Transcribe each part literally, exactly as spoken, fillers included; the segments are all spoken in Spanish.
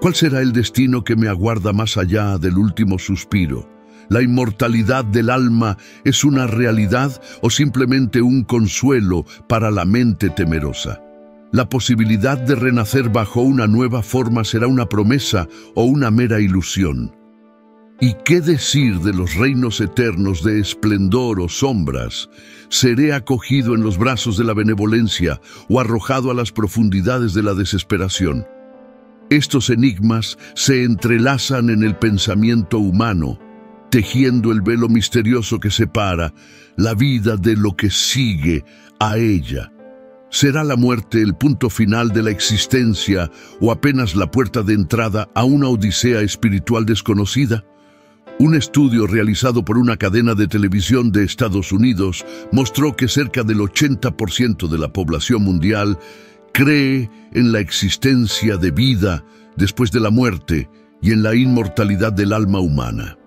¿Cuál será el destino que me aguarda más allá del último suspiro? ¿La inmortalidad del alma es una realidad o simplemente un consuelo para la mente temerosa? ¿La posibilidad de renacer bajo una nueva forma será una promesa o una mera ilusión? ¿Y qué decir de los reinos eternos de esplendor o sombras? ¿Seré acogido en los brazos de la benevolencia o arrojado a las profundidades de la desesperación? Estos enigmas se entrelazan en el pensamiento humano, tejiendo el velo misterioso que separa la vida de lo que sigue a ella. ¿Será la muerte el punto final de la existencia o apenas la puerta de entrada a una odisea espiritual desconocida? Un estudio realizado por una cadena de televisión de Estados Unidos mostró que cerca del ochenta por ciento de la población mundial cree en la existencia de vida después de la muerte y en la inmortalidad del alma humana.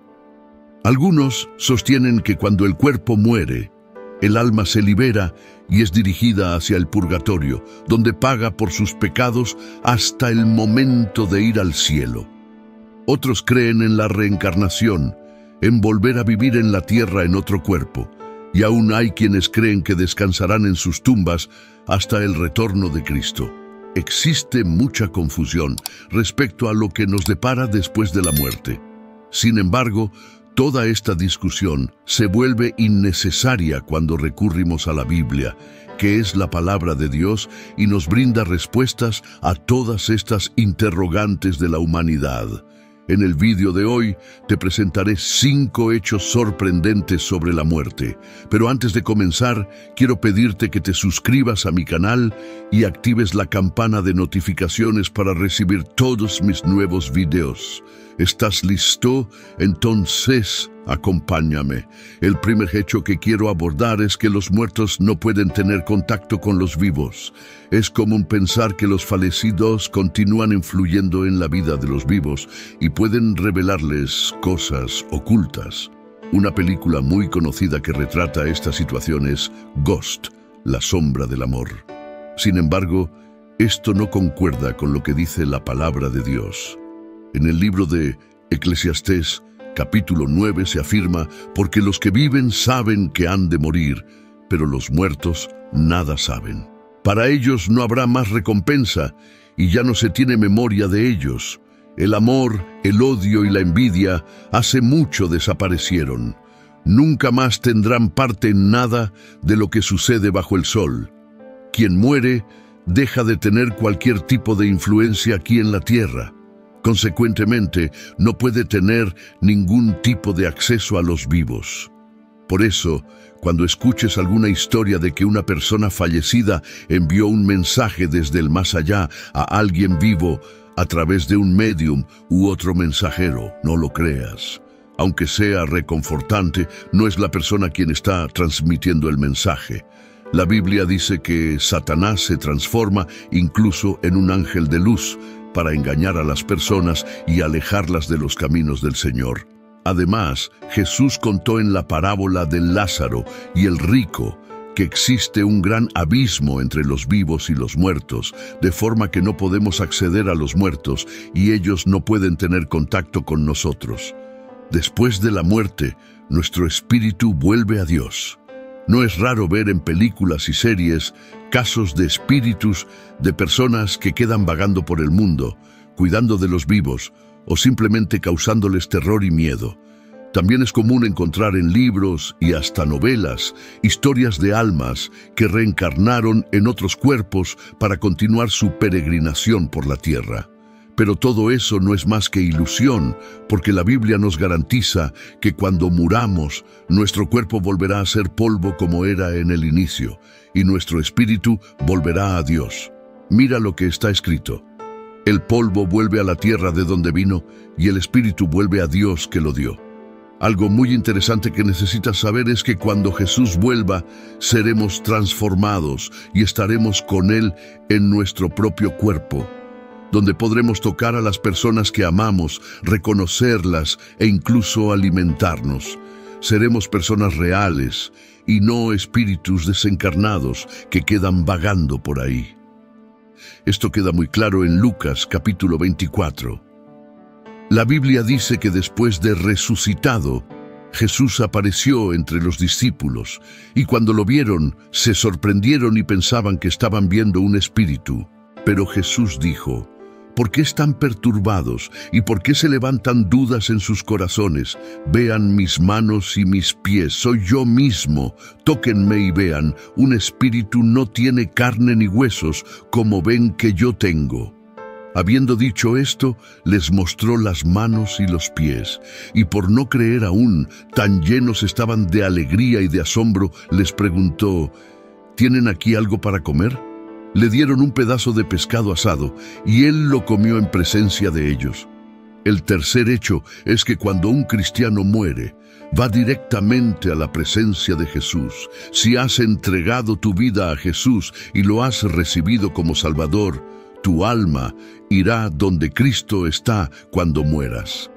Algunos sostienen que cuando el cuerpo muere, el alma se libera y es dirigida hacia el purgatorio, donde paga por sus pecados hasta el momento de ir al cielo. Otros creen en la reencarnación, en volver a vivir en la tierra en otro cuerpo, y aún hay quienes creen que descansarán en sus tumbas hasta el retorno de Cristo. Existe mucha confusión respecto a lo que nos depara después de la muerte. Sin embargo, toda esta discusión se vuelve innecesaria cuando recurrimos a la Biblia, que es la palabra de Dios y nos brinda respuestas a todas estas interrogantes de la humanidad. En el vídeo de hoy te presentaré cinco hechos sorprendentes sobre la muerte. Pero antes de comenzar, quiero pedirte que te suscribas a mi canal y actives la campana de notificaciones para recibir todos mis nuevos videos. ¿Estás listo? Entonces, acompáñame. El primer hecho que quiero abordar es que los muertos no pueden tener contacto con los vivos. Es común pensar que los fallecidos continúan influyendo en la vida de los vivos y pueden revelarles cosas ocultas. Una película muy conocida que retrata esta situación es Ghost, la sombra del amor. Sin embargo, esto no concuerda con lo que dice la palabra de Dios. En el libro de Eclesiastés, capítulo nueve, se afirma: porque los que viven saben que han de morir, pero los muertos nada saben. Para ellos no habrá más recompensa, y ya no se tiene memoria de ellos. El amor, el odio y la envidia hace mucho desaparecieron. Nunca más tendrán parte en nada de lo que sucede bajo el sol. Quien muere deja de tener cualquier tipo de influencia aquí en la tierra. Consecuentemente, no puede tener ningún tipo de acceso a los vivos. Por eso, cuando escuches alguna historia de que una persona fallecida envió un mensaje desde el más allá a alguien vivo a través de un medium u otro mensajero, no lo creas. Aunque sea reconfortante, no es la persona quien está transmitiendo el mensaje. La Biblia dice que Satanás se transforma incluso en un ángel de luz, para engañar a las personas y alejarlas de los caminos del Señor. Además, Jesús contó en la parábola del Lázaro y el rico que existe un gran abismo entre los vivos y los muertos, de forma que no podemos acceder a los muertos y ellos no pueden tener contacto con nosotros. Después de la muerte, nuestro espíritu vuelve a Dios. No es raro ver en películas y series casos de espíritus de personas que quedan vagando por el mundo, cuidando de los vivos o simplemente causándoles terror y miedo. También es común encontrar en libros y hasta novelas historias de almas que reencarnaron en otros cuerpos para continuar su peregrinación por la tierra. Pero todo eso no es más que ilusión, porque la Biblia nos garantiza que cuando muramos, nuestro cuerpo volverá a ser polvo como era en el inicio, y nuestro espíritu volverá a Dios. Mira lo que está escrito: el polvo vuelve a la tierra de donde vino, y el espíritu vuelve a Dios que lo dio. Algo muy interesante que necesitas saber es que cuando Jesús vuelva, seremos transformados y estaremos con Él en nuestro propio cuerpo, donde podremos tocar a las personas que amamos, reconocerlas e incluso alimentarnos. Seremos personas reales y no espíritus desencarnados que quedan vagando por ahí. Esto queda muy claro en Lucas capítulo veinticuatro. La Biblia dice que después de resucitado, Jesús apareció entre los discípulos, y cuando lo vieron, se sorprendieron y pensaban que estaban viendo un espíritu. Pero Jesús dijo: ¿por qué están perturbados y por qué se levantan dudas en sus corazones? Vean mis manos y mis pies, soy yo mismo. Tóquenme y vean, un espíritu no tiene carne ni huesos, como ven que yo tengo. Habiendo dicho esto, les mostró las manos y los pies, y por no creer aún, tan llenos estaban de alegría y de asombro, les preguntó: ¿tienen aquí algo para comer? Le dieron un pedazo de pescado asado, y él lo comió en presencia de ellos. El tercer hecho es que cuando un cristiano muere, va directamente a la presencia de Jesús. Si has entregado tu vida a Jesús y lo has recibido como Salvador, tu alma irá donde Cristo está cuando mueras.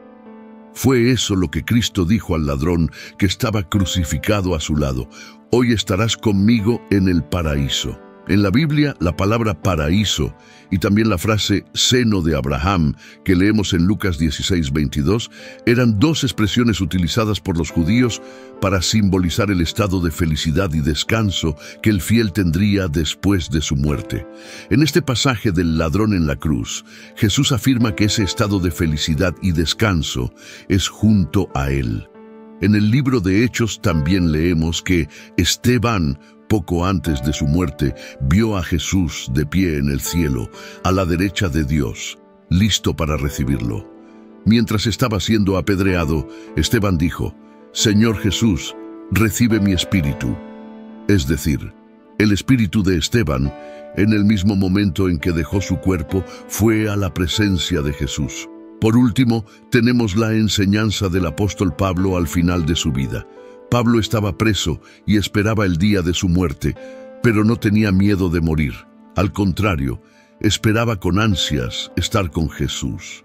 Fue eso lo que Cristo dijo al ladrón que estaba crucificado a su lado: hoy estarás conmigo en el paraíso. En la Biblia, la palabra paraíso y también la frase seno de Abraham, que leemos en Lucas dieciséis veintidós, eran dos expresiones utilizadas por los judíos para simbolizar el estado de felicidad y descanso que el fiel tendría después de su muerte. En este pasaje del ladrón en la cruz, Jesús afirma que ese estado de felicidad y descanso es junto a él. En el libro de Hechos también leemos que Esteban, poco antes de su muerte, vio a Jesús de pie en el cielo, a la derecha de Dios, listo para recibirlo. Mientras estaba siendo apedreado, Esteban dijo: Señor Jesús, recibe mi espíritu. Es decir, el espíritu de Esteban, en el mismo momento en que dejó su cuerpo, fue a la presencia de Jesús. Por último, tenemos la enseñanza del apóstol Pablo al final de su vida. Pablo estaba preso y esperaba el día de su muerte, pero no tenía miedo de morir. Al contrario, esperaba con ansias estar con Jesús.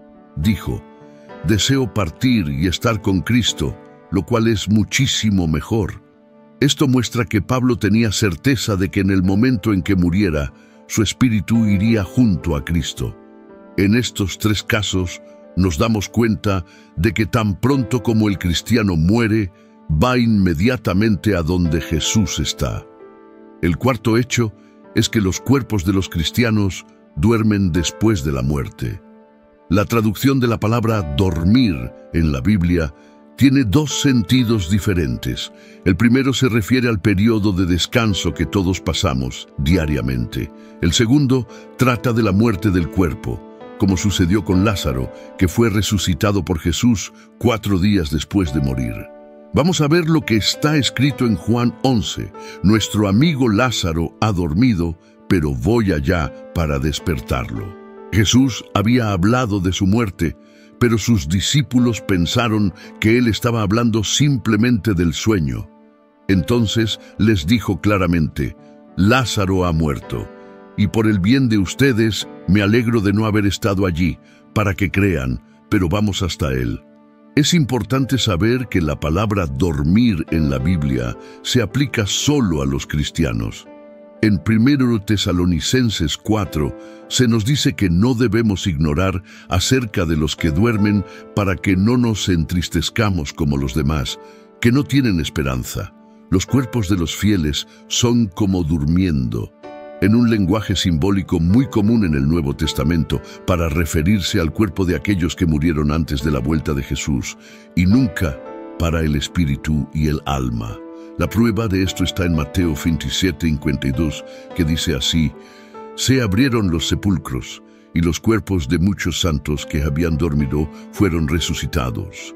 Dijo: deseo partir y estar con Cristo, lo cual es muchísimo mejor. Esto muestra que Pablo tenía certeza de que en el momento en que muriera, su espíritu iría junto a Cristo. En estos tres casos, nos damos cuenta de que tan pronto como el cristiano muere, va inmediatamente a donde Jesús está. El cuarto hecho es que los cuerpos de los cristianos duermen después de la muerte. La traducción de la palabra dormir en la Biblia tiene dos sentidos diferentes. El primero se refiere al periodo de descanso que todos pasamos diariamente. El segundo trata de la muerte del cuerpo, como sucedió con Lázaro, que fue resucitado por Jesús cuatro días después de morir. Vamos a ver lo que está escrito en Juan once. Nuestro amigo Lázaro ha dormido, pero voy allá para despertarlo. Jesús había hablado de su muerte, pero sus discípulos pensaron que él estaba hablando simplemente del sueño. Entonces les dijo claramente: Lázaro ha muerto, y por el bien de ustedes me alegro de no haber estado allí, para que crean, pero vamos hasta él. Es importante saber que la palabra dormir en la Biblia se aplica solo a los cristianos. En primero Tesalonicenses cuatro se nos dice que no debemos ignorar acerca de los que duermen para que no nos entristezcamos como los demás, que no tienen esperanza. Los cuerpos de los fieles son como durmiendo, en un lenguaje simbólico muy común en el Nuevo Testamento para referirse al cuerpo de aquellos que murieron antes de la vuelta de Jesús, y nunca para el espíritu y el alma. La prueba de esto está en Mateo veintisiete cincuenta y dos, que dice así: se abrieron los sepulcros, y los cuerpos de muchos santos que habían dormido fueron resucitados.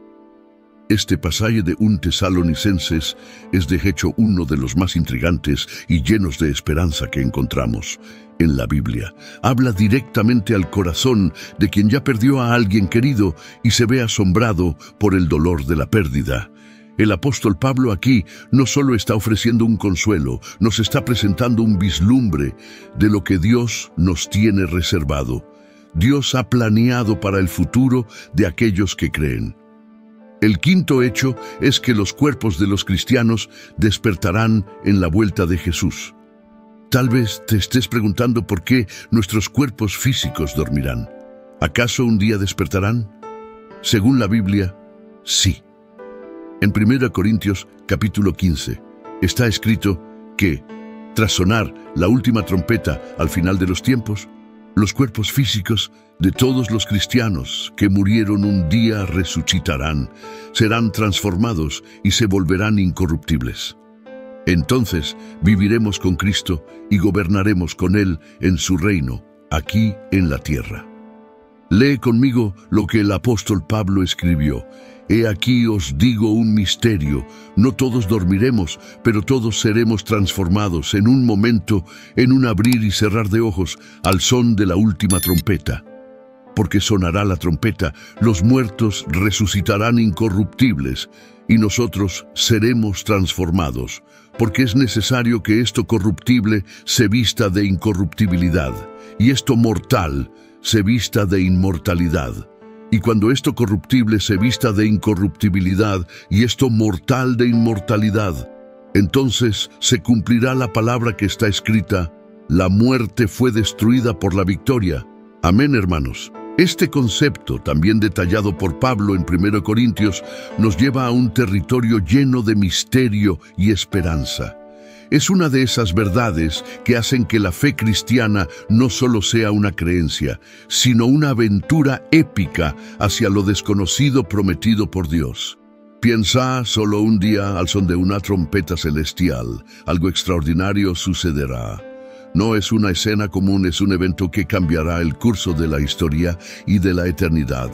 Este pasaje de un Tesalonicenses es de hecho uno de los más intrigantes y llenos de esperanza que encontramos en la Biblia. Habla directamente al corazón de quien ya perdió a alguien querido y se ve asombrado por el dolor de la pérdida. El apóstol Pablo aquí no solo está ofreciendo un consuelo, nos está presentando un vislumbre de lo que Dios nos tiene reservado. Dios ha planeado para el futuro de aquellos que creen. El quinto hecho es que los cuerpos de los cristianos despertarán en la vuelta de Jesús. Tal vez te estés preguntando por qué nuestros cuerpos físicos dormirán. ¿Acaso un día despertarán? Según la Biblia, sí. En primera Corintios capítulo quince está escrito que, tras sonar la última trompeta al final de los tiempos, los cuerpos físicos de todos los cristianos que murieron un día resucitarán, serán transformados y se volverán incorruptibles. Entonces viviremos con Cristo y gobernaremos con Él en su reino, aquí en la tierra. Lee conmigo lo que el apóstol Pablo escribió. He aquí os digo un misterio, no todos dormiremos, pero todos seremos transformados en un momento, en un abrir y cerrar de ojos, al son de la última trompeta. Porque sonará la trompeta, los muertos resucitarán incorruptibles, y nosotros seremos transformados, porque es necesario que esto corruptible se vista de incorruptibilidad, y esto mortal se vista de inmortalidad. Y cuando esto corruptible se vista de incorruptibilidad y esto mortal de inmortalidad, entonces se cumplirá la palabra que está escrita: la muerte fue destruida por la victoria. Amén, hermanos. Este concepto, también detallado por Pablo en primera Corintios, nos lleva a un territorio lleno de misterio y esperanza. Es una de esas verdades que hacen que la fe cristiana no solo sea una creencia, sino una aventura épica hacia lo desconocido prometido por Dios. Piensa, solo un día al son de una trompeta celestial, algo extraordinario sucederá. No es una escena común, es un evento que cambiará el curso de la historia y de la eternidad.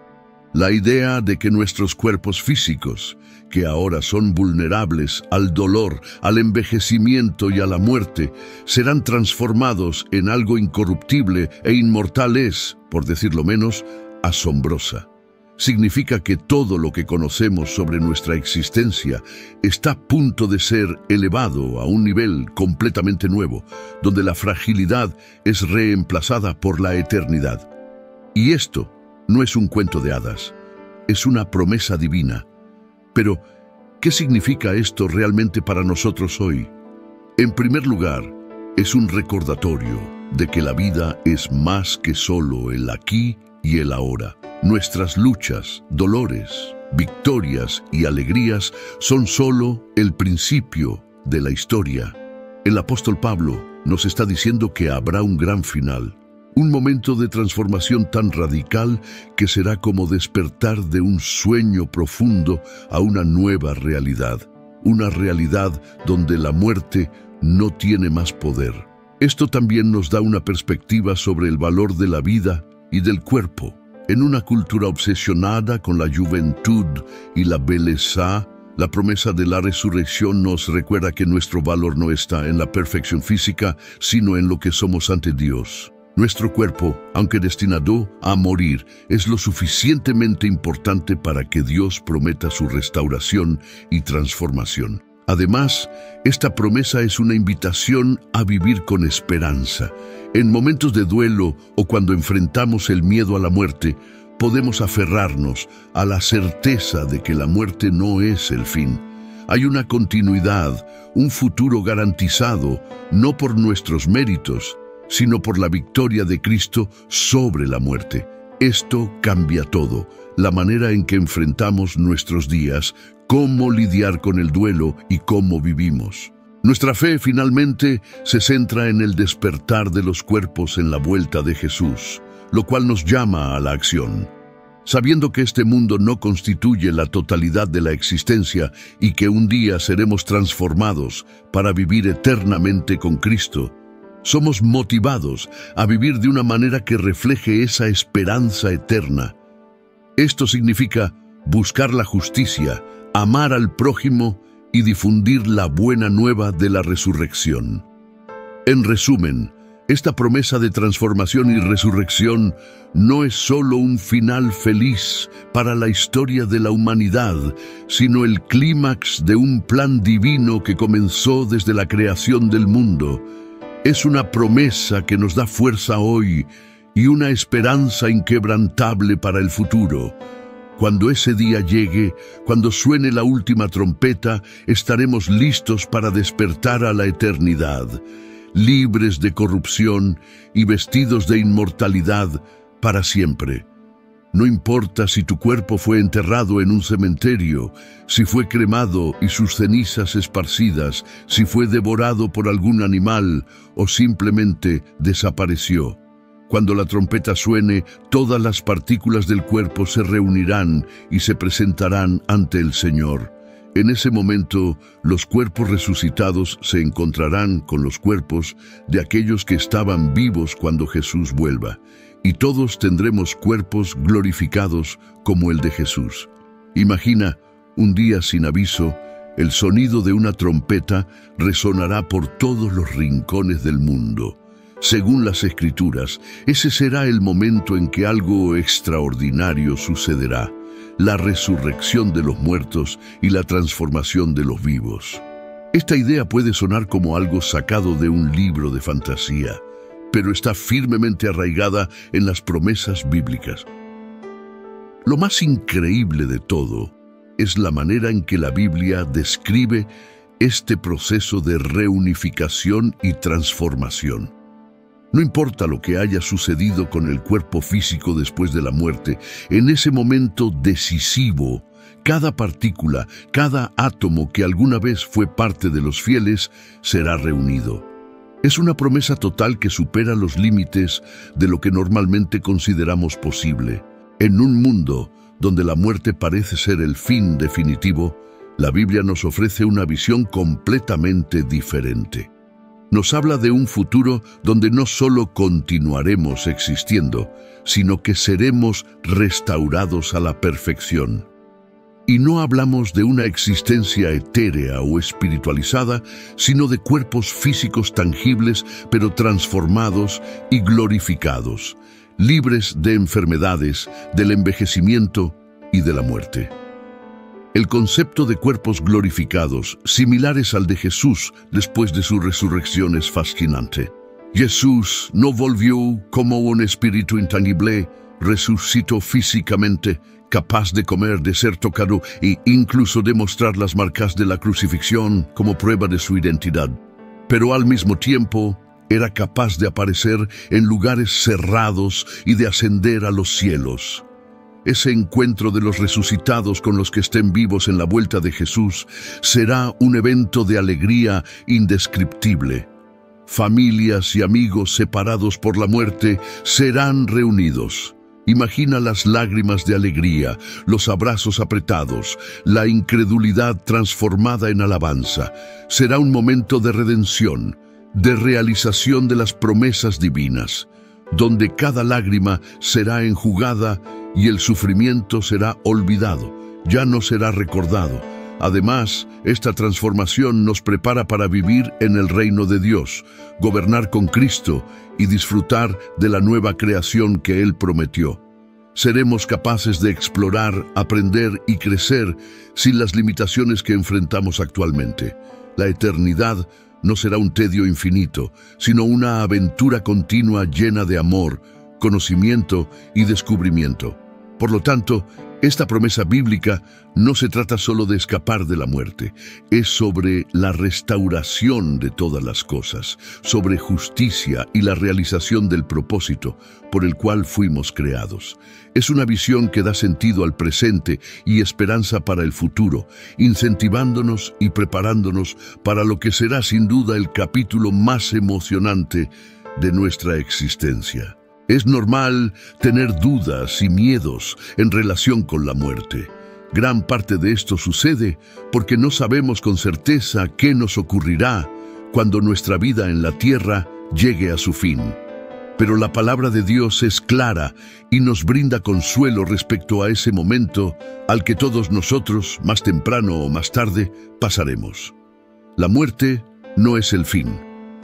La idea de que nuestros cuerpos físicos, que ahora son vulnerables al dolor, al envejecimiento y a la muerte, serán transformados en algo incorruptible e inmortal es, por decirlo menos, asombrosa. Significa que todo lo que conocemos sobre nuestra existencia está a punto de ser elevado a un nivel completamente nuevo, donde la fragilidad es reemplazada por la eternidad. Y esto no es un cuento de hadas, es una promesa divina. Pero, ¿qué significa esto realmente para nosotros hoy? En primer lugar, es un recordatorio de que la vida es más que solo el aquí y el ahora. Nuestras luchas, dolores, victorias y alegrías son solo el principio de la historia. El apóstol Pablo nos está diciendo que habrá un gran final. Un momento de transformación tan radical que será como despertar de un sueño profundo a una nueva realidad. Una realidad donde la muerte no tiene más poder. Esto también nos da una perspectiva sobre el valor de la vida y del cuerpo. En una cultura obsesionada con la juventud y la belleza, la promesa de la resurrección nos recuerda que nuestro valor no está en la perfección física, sino en lo que somos ante Dios. Nuestro cuerpo, aunque destinado a morir, es lo suficientemente importante para que Dios prometa su restauración y transformación. Además, esta promesa es una invitación a vivir con esperanza. En momentos de duelo o cuando enfrentamos el miedo a la muerte, podemos aferrarnos a la certeza de que la muerte no es el fin. Hay una continuidad, un futuro garantizado, no por nuestros méritos, sino por la victoria de Cristo sobre la muerte. Esto cambia todo, la manera en que enfrentamos nuestros días, cómo lidiar con el duelo y cómo vivimos. Nuestra fe finalmente se centra en el despertar de los cuerpos en la vuelta de Jesús, lo cual nos llama a la acción. Sabiendo que este mundo no constituye la totalidad de la existencia y que un día seremos transformados para vivir eternamente con Cristo, somos motivados a vivir de una manera que refleje esa esperanza eterna. Esto significa buscar la justicia, amar al prójimo y difundir la buena nueva de la resurrección. En resumen, esta promesa de transformación y resurrección no es solo un final feliz para la historia de la humanidad, sino el clímax de un plan divino que comenzó desde la creación del mundo. Es una promesa que nos da fuerza hoy y una esperanza inquebrantable para el futuro. Cuando ese día llegue, cuando suene la última trompeta, estaremos listos para despertar a la eternidad, libres de corrupción y vestidos de inmortalidad, para siempre. No importa si tu cuerpo fue enterrado en un cementerio, si fue cremado y sus cenizas esparcidas, si fue devorado por algún animal o simplemente desapareció. Cuando la trompeta suene, todas las partículas del cuerpo se reunirán y se presentarán ante el Señor. En ese momento, los cuerpos resucitados se encontrarán con los cuerpos de aquellos que estaban vivos cuando Jesús vuelva, y todos tendremos cuerpos glorificados como el de Jesús. Imagina, un día sin aviso, el sonido de una trompeta resonará por todos los rincones del mundo. Según las Escrituras, ese será el momento en que algo extraordinario sucederá, la resurrección de los muertos y la transformación de los vivos. Esta idea puede sonar como algo sacado de un libro de fantasía, pero está firmemente arraigada en las promesas bíblicas. Lo más increíble de todo es la manera en que la Biblia describe este proceso de reunificación y transformación. No importa lo que haya sucedido con el cuerpo físico después de la muerte, en ese momento decisivo, cada partícula, cada átomo que alguna vez fue parte de los fieles, será reunido. Es una promesa total que supera los límites de lo que normalmente consideramos posible. En un mundo donde la muerte parece ser el fin definitivo, la Biblia nos ofrece una visión completamente diferente. Nos habla de un futuro donde no solo continuaremos existiendo, sino que seremos restaurados a la perfección. Y no hablamos de una existencia etérea o espiritualizada, sino de cuerpos físicos tangibles, pero transformados y glorificados, libres de enfermedades, del envejecimiento y de la muerte. El concepto de cuerpos glorificados, similares al de Jesús después de su resurrección, es fascinante. Jesús no volvió como un espíritu intangible, resucitó físicamente, capaz de comer, de ser tocado e incluso de mostrar las marcas de la crucifixión como prueba de su identidad. Pero al mismo tiempo, era capaz de aparecer en lugares cerrados y de ascender a los cielos. Ese encuentro de los resucitados con los que estén vivos en la vuelta de Jesús será un evento de alegría indescriptible. Familias y amigos separados por la muerte serán reunidos. Imagina las lágrimas de alegría, los abrazos apretados, la incredulidad transformada en alabanza. Será un momento de redención, de realización de las promesas divinas, donde cada lágrima será enjugada y el sufrimiento será olvidado, ya no será recordado. Además, esta transformación nos prepara para vivir en el reino de Dios, gobernar con Cristo y disfrutar de la nueva creación que Él prometió. Seremos capaces de explorar, aprender y crecer sin las limitaciones que enfrentamos actualmente. La eternidad no será un tedio infinito, sino una aventura continua llena de amor, conocimiento y descubrimiento. Por lo tanto, esta promesa bíblica no se trata solo de escapar de la muerte, es sobre la restauración de todas las cosas, sobre justicia y la realización del propósito por el cual fuimos creados. Es una visión que da sentido al presente y esperanza para el futuro, incentivándonos y preparándonos para lo que será sin duda el capítulo más emocionante de nuestra existencia. Es normal tener dudas y miedos en relación con la muerte. Gran parte de esto sucede porque no sabemos con certeza qué nos ocurrirá cuando nuestra vida en la tierra llegue a su fin. Pero la palabra de Dios es clara y nos brinda consuelo respecto a ese momento al que todos nosotros, más temprano o más tarde, pasaremos. La muerte no es el fin.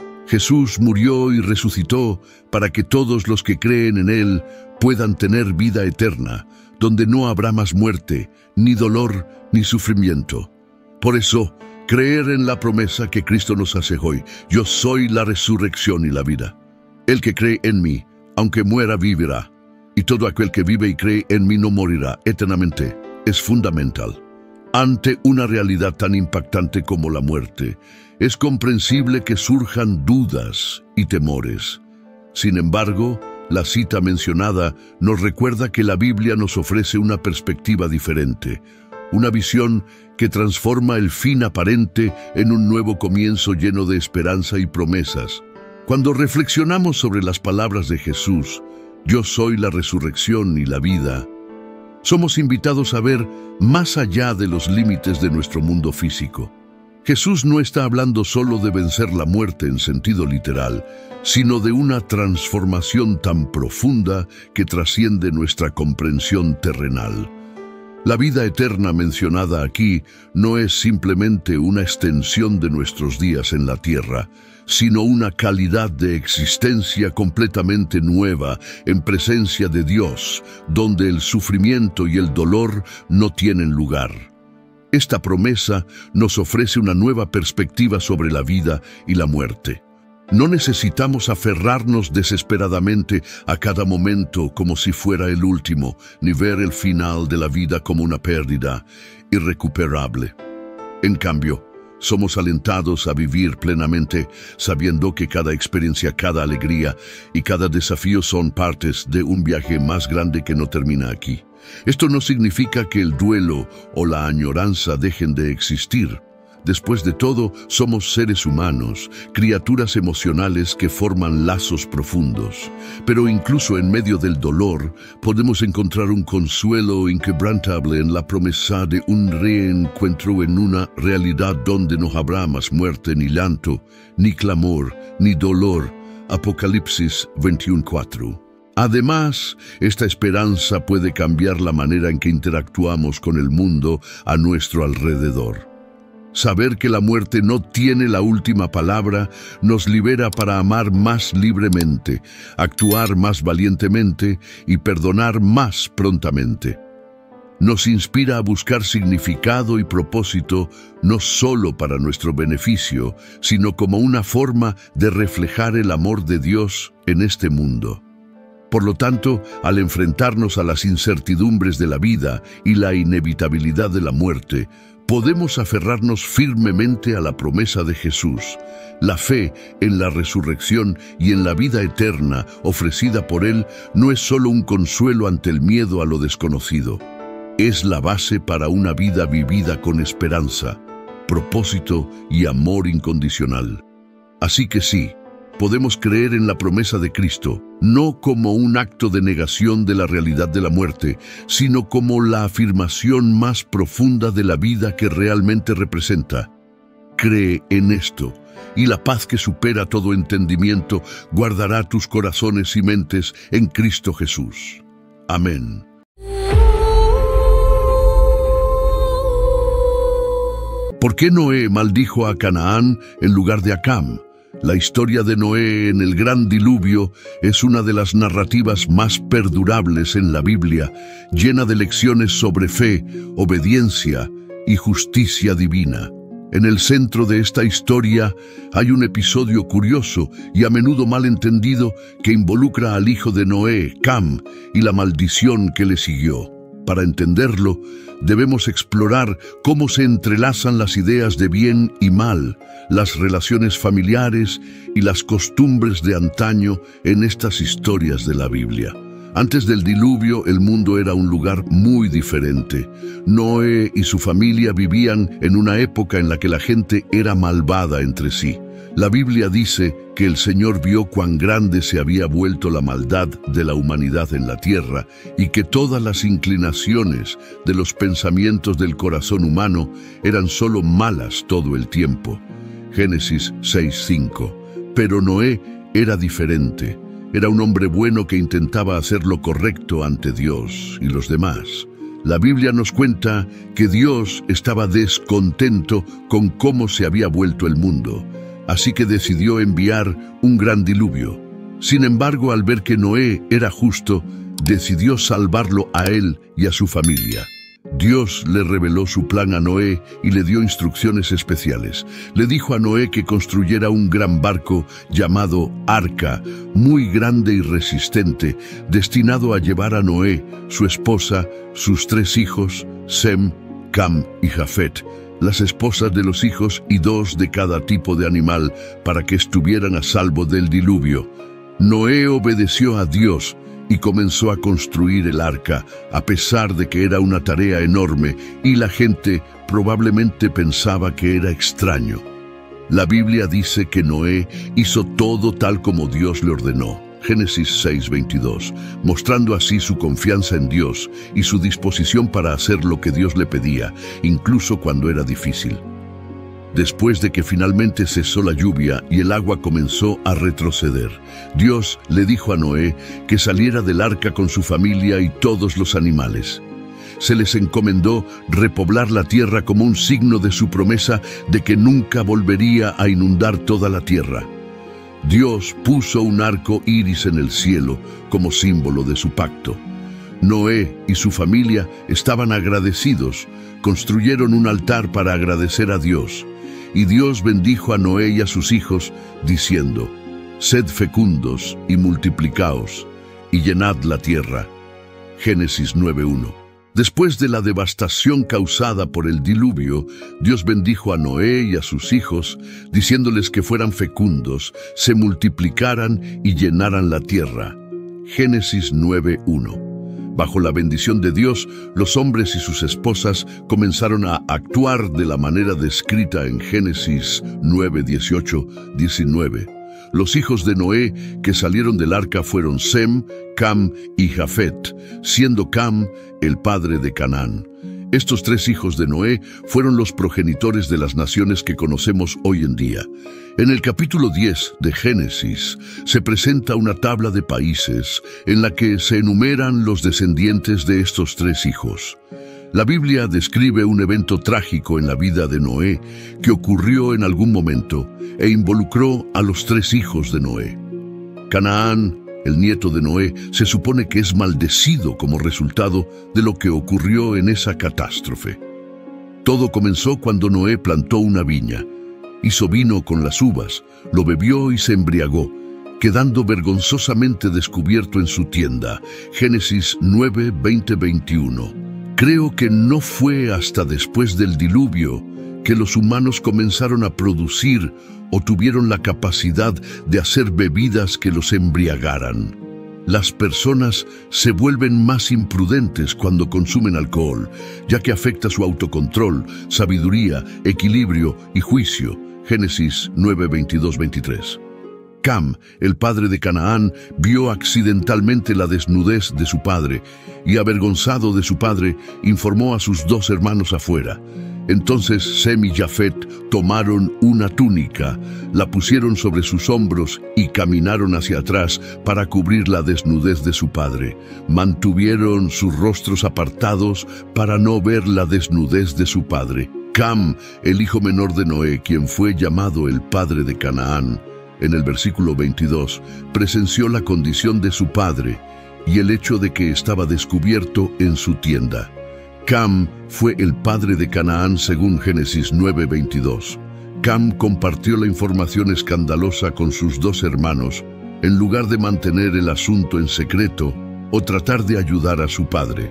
Jesús murió y resucitó para que todos los que creen en Él puedan tener vida eterna, donde no habrá más muerte, ni dolor, ni sufrimiento. Por eso, creer en la promesa que Cristo nos hace hoy: yo soy la resurrección y la vida. El que cree en mí, aunque muera, vivirá, y todo aquel que vive y cree en mí no morirá eternamente. Es fundamental. Ante una realidad tan impactante como la muerte, es comprensible que surjan dudas y temores. Sin embargo, La cita mencionada nos recuerda que la Biblia nos ofrece una perspectiva diferente, una visión que transforma el fin aparente en un nuevo comienzo lleno de esperanza y promesas. Cuando reflexionamos sobre las palabras de Jesús, yo soy la resurrección y la vida, somos invitados a ver más allá de los límites de nuestro mundo físico. Jesús no está hablando solo de vencer la muerte en sentido literal, sino de una transformación tan profunda que trasciende nuestra comprensión terrenal. La vida eterna mencionada aquí no es simplemente una extensión de nuestros días en la tierra, sino una calidad de existencia completamente nueva en presencia de Dios, donde el sufrimiento y el dolor no tienen lugar. Esta promesa nos ofrece una nueva perspectiva sobre la vida y la muerte. No necesitamos aferrarnos desesperadamente a cada momento como si fuera el último, ni ver el final de la vida como una pérdida irrecuperable. En cambio, somos alentados a vivir plenamente, sabiendo que cada experiencia, cada alegría y cada desafío son partes de un viaje más grande que no termina aquí. Esto no significa que el duelo o la añoranza dejen de existir. Después de todo, somos seres humanos, criaturas emocionales que forman lazos profundos. Pero incluso en medio del dolor, podemos encontrar un consuelo inquebrantable en la promesa de un reencuentro en una realidad donde no habrá más muerte, ni llanto, ni clamor, ni dolor. Apocalipsis veintiuno cuatro. Además, esta esperanza puede cambiar la manera en que interactuamos con el mundo a nuestro alrededor. Saber que la muerte no tiene la última palabra nos libera para amar más libremente, actuar más valientemente y perdonar más prontamente. Nos inspira a buscar significado y propósito no solo para nuestro beneficio, sino como una forma de reflejar el amor de Dios en este mundo. Por lo tanto, al enfrentarnos a las incertidumbres de la vida y la inevitabilidad de la muerte, podemos aferrarnos firmemente a la promesa de Jesús. La fe en la resurrección y en la vida eterna ofrecida por Él no es solo un consuelo ante el miedo a lo desconocido. Es la base para una vida vivida con esperanza, propósito y amor incondicional. Así que sí, podemos creer en la promesa de Cristo, no como un acto de negación de la realidad de la muerte, sino como la afirmación más profunda de la vida que realmente representa. Cree en esto, y la paz que supera todo entendimiento guardará tus corazones y mentes en Cristo Jesús. Amén. ¿Por qué Noé maldijo a Canaán en lugar de a Cam? La historia de Noé en el gran diluvio es una de las narrativas más perdurables en la Biblia, llena de lecciones sobre fe, obediencia y justicia divina. En el centro de esta historia hay un episodio curioso y a menudo malentendido que involucra al hijo de Noé, Cam, y la maldición que le siguió. Para entenderlo, debemos explorar cómo se entrelazan las ideas de bien y mal, las relaciones familiares y las costumbres de antaño en estas historias de la Biblia. Antes del diluvio, el mundo era un lugar muy diferente. Noé y su familia vivían en una época en la que la gente era malvada entre sí. La Biblia dice que el Señor vio cuán grande se había vuelto la maldad de la humanidad en la tierra y que todas las inclinaciones de los pensamientos del corazón humano eran solo malas todo el tiempo. Génesis seis cinco. Pero Noé era diferente. Era un hombre bueno que intentaba hacer lo correcto ante Dios y los demás. La Biblia nos cuenta que Dios estaba descontento con cómo se había vuelto el mundo. Así que decidió enviar un gran diluvio. Sin embargo, al ver que Noé era justo, decidió salvarlo a él y a su familia. Dios le reveló su plan a Noé y le dio instrucciones especiales. Le dijo a Noé que construyera un gran barco llamado Arca, muy grande y resistente, destinado a llevar a Noé, su esposa, sus tres hijos, Sem, Cam y Jafet, las esposas de los hijos y dos de cada tipo de animal, para que estuvieran a salvo del diluvio. Noé obedeció a Dios y comenzó a construir el arca, a pesar de que era una tarea enorme y la gente probablemente pensaba que era extraño. La Biblia dice que Noé hizo todo tal como Dios le ordenó. Génesis seis veintidós, mostrando así su confianza en Dios y su disposición para hacer lo que Dios le pedía, incluso cuando era difícil. Después de que finalmente cesó la lluvia y el agua comenzó a retroceder, Dios le dijo a Noé que saliera del arca con su familia y todos los animales. Se les encomendó repoblar la tierra como un signo de su promesa de que nunca volvería a inundar toda la tierra. Dios puso un arco iris en el cielo como símbolo de su pacto. Noé y su familia estaban agradecidos, construyeron un altar para agradecer a Dios. Y Dios bendijo a Noé y a sus hijos, diciendo: «Sed fecundos y multiplicaos, y llenad la tierra». Génesis nueve uno. Después de la devastación causada por el diluvio, Dios bendijo a Noé y a sus hijos, diciéndoles que fueran fecundos, se multiplicaran y llenaran la tierra. Génesis nueve uno. Bajo la bendición de Dios, los hombres y sus esposas comenzaron a actuar de la manera descrita en Génesis nueve dieciocho diecinueve. Los hijos de Noé que salieron del arca fueron Sem, Cam y Jafet, siendo Cam el padre de Canaán. Estos tres hijos de Noé fueron los progenitores de las naciones que conocemos hoy en día. En el capítulo diez de Génesis se presenta una tabla de países en la que se enumeran los descendientes de estos tres hijos. La Biblia describe un evento trágico en la vida de Noé que ocurrió en algún momento e involucró a los tres hijos de Noé. Canaán, el nieto de Noé, se supone que es maldecido como resultado de lo que ocurrió en esa catástrofe. Todo comenzó cuando Noé plantó una viña, hizo vino con las uvas, lo bebió y se embriagó, quedando vergonzosamente descubierto en su tienda. Génesis nueve veinte veintiuno. Creo que no fue hasta después del diluvio que los humanos comenzaron a producir o tuvieron la capacidad de hacer bebidas que los embriagaran. Las personas se vuelven más imprudentes cuando consumen alcohol, ya que afecta su autocontrol, sabiduría, equilibrio y juicio. Génesis nueve veintidós veintitrés. Cam, el padre de Canaán, vio accidentalmente la desnudez de su padre y, avergonzado de su padre, informó a sus dos hermanos afuera. Entonces Sem y Jafet tomaron una túnica, la pusieron sobre sus hombros y caminaron hacia atrás para cubrir la desnudez de su padre. Mantuvieron sus rostros apartados para no ver la desnudez de su padre. Cam, el hijo menor de Noé, quien fue llamado el padre de Canaán, en el versículo veintidós, presenció la condición de su padre y el hecho de que estaba descubierto en su tienda. Cam fue el padre de Canaán según Génesis nueve veintidós. Cam compartió la información escandalosa con sus dos hermanos, en lugar de mantener el asunto en secreto o tratar de ayudar a su padre.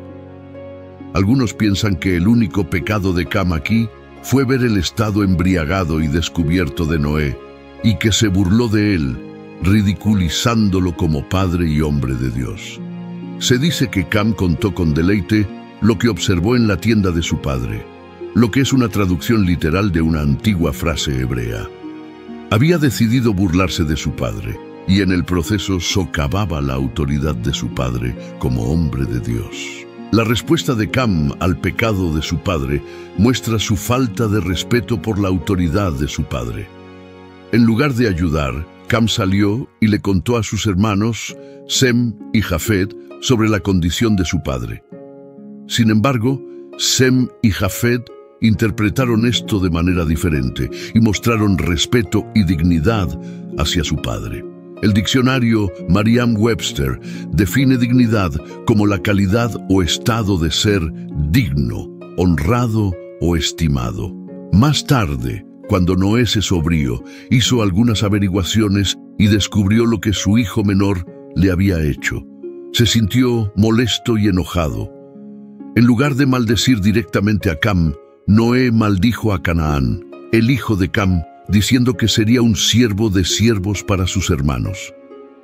Algunos piensan que el único pecado de Cam aquí fue ver el estado embriagado y descubierto de Noé, y que se burló de él, ridiculizándolo como padre y hombre de Dios. Se dice que Cam contó con deleite lo que observó en la tienda de su padre, lo que es una traducción literal de una antigua frase hebrea. Había decidido burlarse de su padre, y en el proceso socavaba la autoridad de su padre como hombre de Dios. La respuesta de Cam al pecado de su padre muestra su falta de respeto por la autoridad de su padre. En lugar de ayudar, Cam salió y le contó a sus hermanos, Sem y Jafet, sobre la condición de su padre. Sin embargo, Sem y Jafet interpretaron esto de manera diferente y mostraron respeto y dignidad hacia su padre. El diccionario Merriam-Webster define dignidad como la calidad o estado de ser digno, honrado o estimado. Más tarde, cuando Noé se sobrió, hizo algunas averiguaciones y descubrió lo que su hijo menor le había hecho. Se sintió molesto y enojado. En lugar de maldecir directamente a Cam, Noé maldijo a Canaán, el hijo de Cam, diciendo que sería un siervo de siervos para sus hermanos.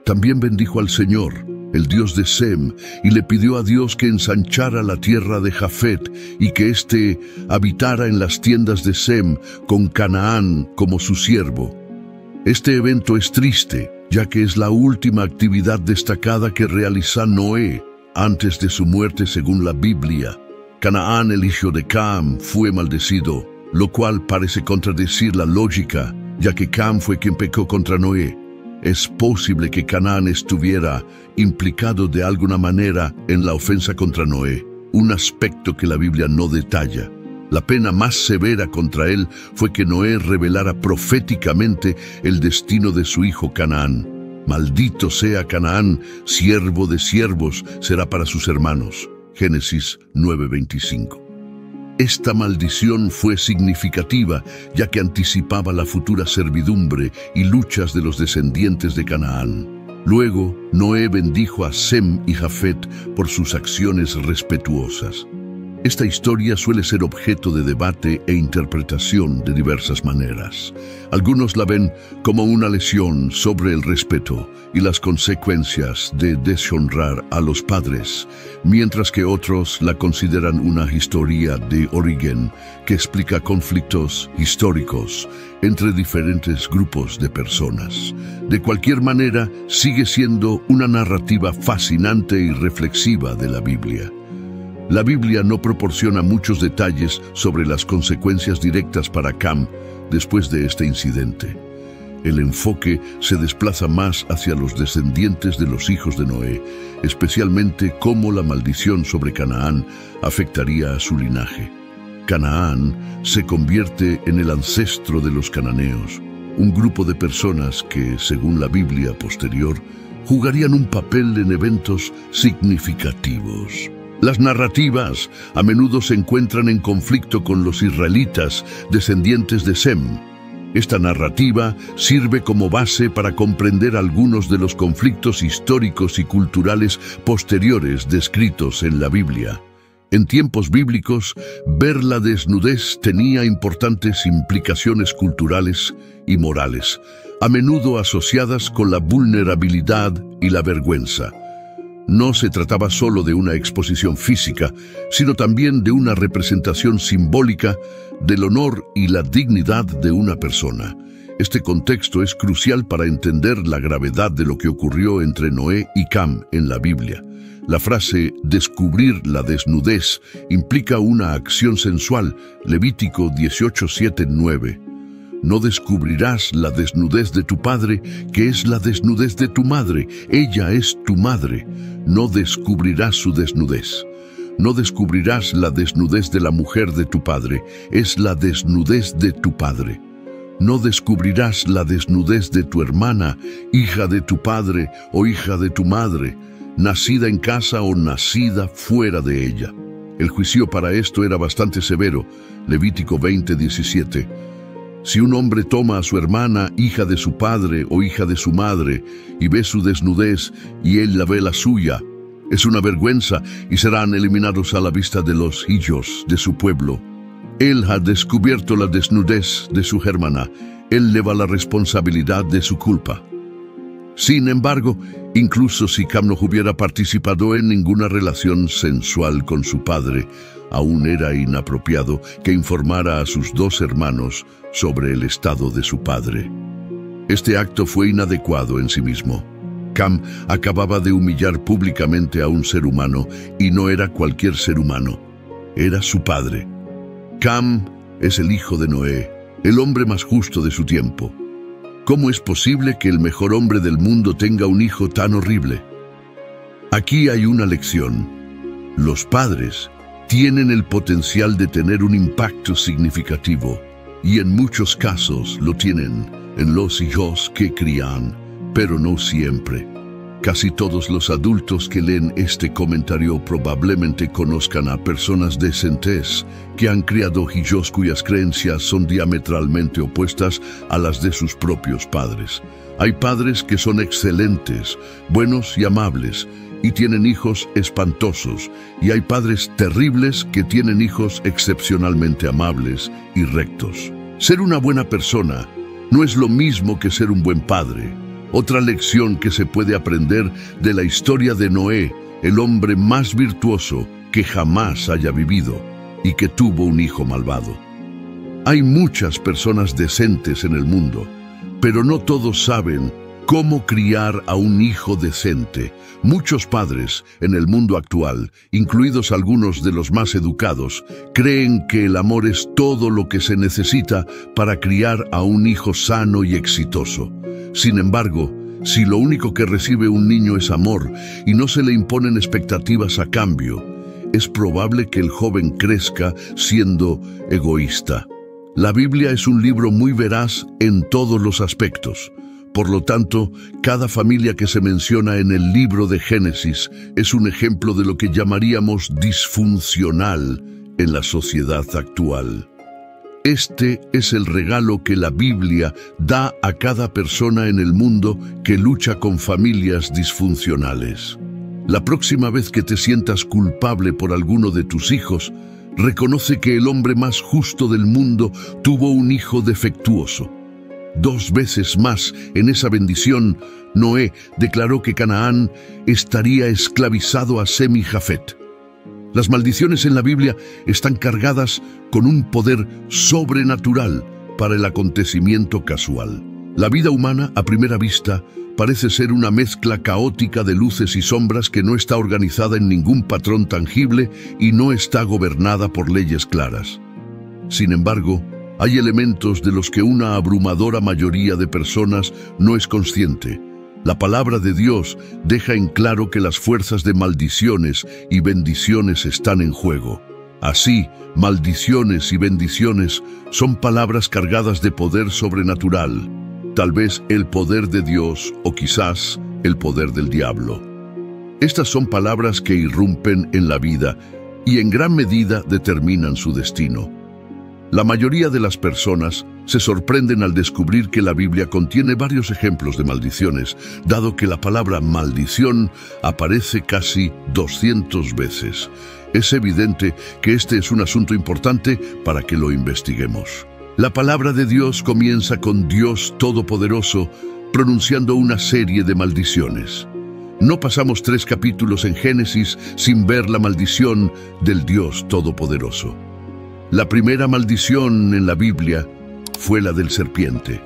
También bendijo al Señor, el Dios de Sem, y le pidió a Dios que ensanchara la tierra de Jafet y que éste habitara en las tiendas de Sem con Canaán como su siervo. Este evento es triste, ya que es la última actividad destacada que realiza Noé antes de su muerte según la Biblia. Canaán, el hijo de Cam, fue maldecido, lo cual parece contradecir la lógica, ya que Cam fue quien pecó contra Noé. Es posible que Canaán estuviera implicado de alguna manera en la ofensa contra Noé, un aspecto que la Biblia no detalla. La pena más severa contra él fue que Noé revelara proféticamente el destino de su hijo Canaán. Maldito sea Canaán, siervo de siervos será para sus hermanos. Génesis nueve veinticinco. Esta maldición fue significativa, ya que anticipaba la futura servidumbre y luchas de los descendientes de Canaán. Luego, Noé bendijo a Sem y Jafet por sus acciones respetuosas. Esta historia suele ser objeto de debate e interpretación de diversas maneras. Algunos la ven como una lección sobre el respeto y las consecuencias de deshonrar a los padres, mientras que otros la consideran una historia de origen que explica conflictos históricos entre diferentes grupos de personas. De cualquier manera, sigue siendo una narrativa fascinante y reflexiva de la Biblia. La Biblia no proporciona muchos detalles sobre las consecuencias directas para Cam después de este incidente. El enfoque se desplaza más hacia los descendientes de los hijos de Noé, especialmente cómo la maldición sobre Canaán afectaría a su linaje. Canaán se convierte en el ancestro de los cananeos, un grupo de personas que, según la Biblia posterior, jugarían un papel en eventos significativos. Las narrativas a menudo se encuentran en conflicto con los israelitas, descendientes de Sem. Esta narrativa sirve como base para comprender algunos de los conflictos históricos y culturales posteriores descritos en la Biblia. En tiempos bíblicos, ver la desnudez tenía importantes implicaciones culturales y morales, a menudo asociadas con la vulnerabilidad y la vergüenza. No se trataba solo de una exposición física, sino también de una representación simbólica del honor y la dignidad de una persona. Este contexto es crucial para entender la gravedad de lo que ocurrió entre Noé y Cam en la Biblia. La frase «descubrir la desnudez» implica una acción sensual, Levítico dieciocho, siete, nueve. No descubrirás la desnudez de tu padre, que es la desnudez de tu madre. Ella es tu madre. No descubrirás su desnudez. No descubrirás la desnudez de la mujer de tu padre. Es la desnudez de tu padre. No descubrirás la desnudez de tu hermana, hija de tu padre o hija de tu madre, nacida en casa o nacida fuera de ella. El juicio para esto era bastante severo. Levítico veinte, diecisiete. Si un hombre toma a su hermana, hija de su padre o hija de su madre, y ve su desnudez, y él la ve la suya, es una vergüenza y serán eliminados a la vista de los hijos de su pueblo. Él ha descubierto la desnudez de su hermana, él lleva la responsabilidad de su culpa. Sin embargo, incluso si Cam no hubiera participado en ninguna relación sensual con su padre, aún era inapropiado que informara a sus dos hermanos sobre el estado de su padre. Este acto fue inadecuado en sí mismo. Cam acababa de humillar públicamente a un ser humano, y no era cualquier ser humano, era su padre. Cam es el hijo de Noé, el hombre más justo de su tiempo. ¿Cómo es posible que el mejor hombre del mundo tenga un hijo tan horrible? Aquí hay una lección. Los padres tienen el potencial de tener un impacto significativo, y en muchos casos lo tienen en los hijos que crían, pero no siempre. Casi todos los adultos que leen este comentario probablemente conozcan a personas decentes que han criado hijos cuyas creencias son diametralmente opuestas a las de sus propios padres. Hay padres que son excelentes, buenos y amables, y tienen hijos espantosos, y hay padres terribles que tienen hijos excepcionalmente amables y rectos. Ser una buena persona no es lo mismo que ser un buen padre. Otra lección que se puede aprender de la historia de Noé, el hombre más virtuoso que jamás haya vivido y que tuvo un hijo malvado. Hay muchas personas decentes en el mundo, pero no todos saben cómo criar a un hijo decente. Muchos padres en el mundo actual, incluidos algunos de los más educados, creen que el amor es todo lo que se necesita para criar a un hijo sano y exitoso. Sin embargo, si lo único que recibe un niño es amor y no se le imponen expectativas a cambio, es probable que el joven crezca siendo egoísta. La Biblia es un libro muy veraz en todos los aspectos. Por lo tanto, cada familia que se menciona en el libro de Génesis es un ejemplo de lo que llamaríamos disfuncional en la sociedad actual. Este es el regalo que la Biblia da a cada persona en el mundo que lucha con familias disfuncionales. La próxima vez que te sientas culpable por alguno de tus hijos, reconoce que el hombre más justo del mundo tuvo un hijo defectuoso. Dos veces más en esa bendición, Noé declaró que Canaán estaría esclavizado a Sem y Jafet. Las maldiciones en la Biblia están cargadas con un poder sobrenatural para el acontecimiento casual. La vida humana, a primera vista, parece ser una mezcla caótica de luces y sombras que no está organizada en ningún patrón tangible y no está gobernada por leyes claras. Sin embargo, hay elementos de los que una abrumadora mayoría de personas no es consciente. La palabra de Dios deja en claro que las fuerzas de maldiciones y bendiciones están en juego. Así, maldiciones y bendiciones son palabras cargadas de poder sobrenatural. Tal vez el poder de Dios o quizás el poder del diablo. Estas son palabras que irrumpen en la vida y en gran medida determinan su destino. La mayoría de las personas se sorprenden al descubrir que la Biblia contiene varios ejemplos de maldiciones, dado que la palabra maldición aparece casi doscientas veces. Es evidente que este es un asunto importante para que lo investiguemos. La palabra de Dios comienza con Dios Todopoderoso, pronunciando una serie de maldiciones. No pasamos tres capítulos en Génesis sin ver la maldición del Dios Todopoderoso. La primera maldición en la Biblia fue la del serpiente.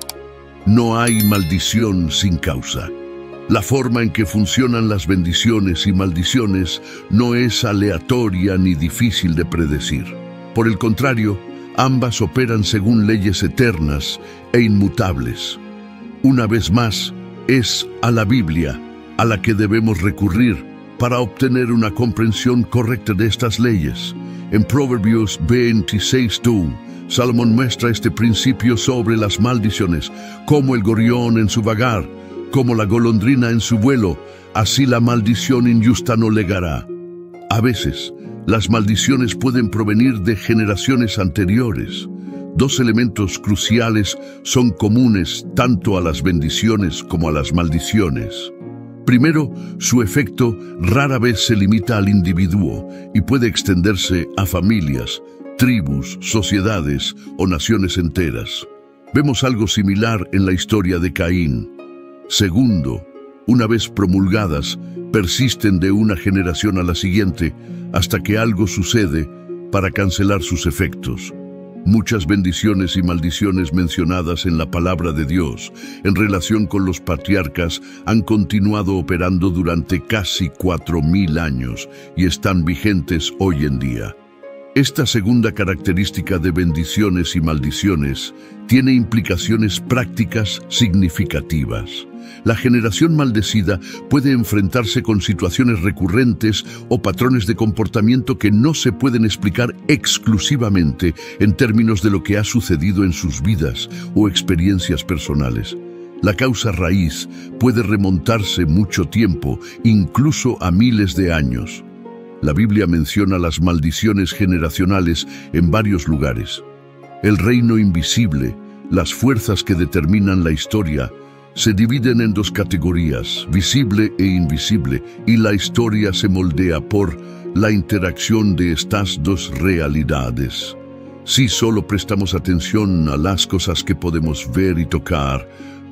No hay maldición sin causa. La forma en que funcionan las bendiciones y maldiciones no es aleatoria ni difícil de predecir. Por el contrario, ambas operan según leyes eternas e inmutables. Una vez más, es a la Biblia a la que debemos recurrir para obtener una comprensión correcta de estas leyes. En Proverbios veintiséis dos, Salomón muestra este principio sobre las maldiciones, como el gorrión en su vagar, como la golondrina en su vuelo, así la maldición injusta no legará. A veces, las maldiciones pueden provenir de generaciones anteriores. Dos elementos cruciales son comunes tanto a las bendiciones como a las maldiciones. Primero, su efecto rara vez se limita al individuo y puede extenderse a familias, tribus, sociedades o naciones enteras. Vemos algo similar en la historia de Caín. Segundo, una vez promulgadas, persisten de una generación a la siguiente hasta que algo sucede para cancelar sus efectos. Muchas bendiciones y maldiciones mencionadas en la palabra de Dios en relación con los patriarcas han continuado operando durante casi cuatro mil años y están vigentes hoy en día. Esta segunda característica de bendiciones y maldiciones tiene implicaciones prácticas significativas. La generación maldecida puede enfrentarse con situaciones recurrentes o patrones de comportamiento que no se pueden explicar exclusivamente en términos de lo que ha sucedido en sus vidas o experiencias personales. La causa raíz puede remontarse mucho tiempo, incluso a miles de años. La Biblia menciona las maldiciones generacionales en varios lugares. El reino invisible, las fuerzas que determinan la historia, se dividen en dos categorías, visible e invisible, y la historia se moldea por la interacción de estas dos realidades. Si solo prestamos atención a las cosas que podemos ver y tocar,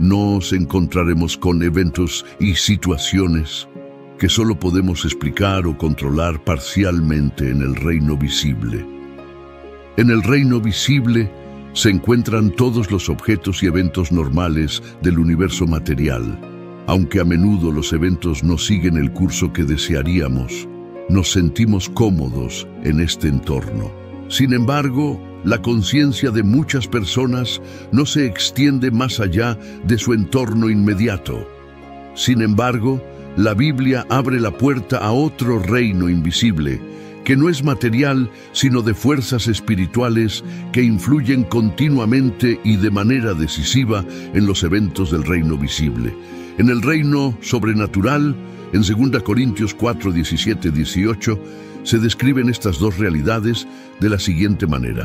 nos encontraremos con eventos y situaciones que solo podemos explicar o controlar parcialmente en el reino visible. En el reino visible se encuentran todos los objetos y eventos normales del universo material. Aunque a menudo los eventos no siguen el curso que desearíamos, nos sentimos cómodos en este entorno. Sin embargo, la conciencia de muchas personas no se extiende más allá de su entorno inmediato. Sin embargo, la Biblia abre la puerta a otro reino invisible, que no es material, sino de fuerzas espirituales que influyen continuamente y de manera decisiva en los eventos del reino visible. En el reino sobrenatural, en segunda Corintios cuatro, diecisiete, dieciocho, se describen estas dos realidades de la siguiente manera.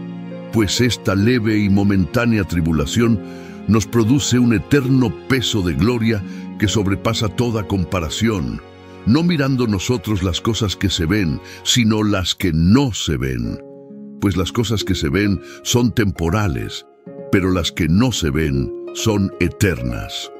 Pues esta leve y momentánea tribulación nos produce un eterno peso de gloria que sobrepasa toda comparación, no mirando nosotros las cosas que se ven, sino las que no se ven. Pues las cosas que se ven son temporales, pero las que no se ven son eternas.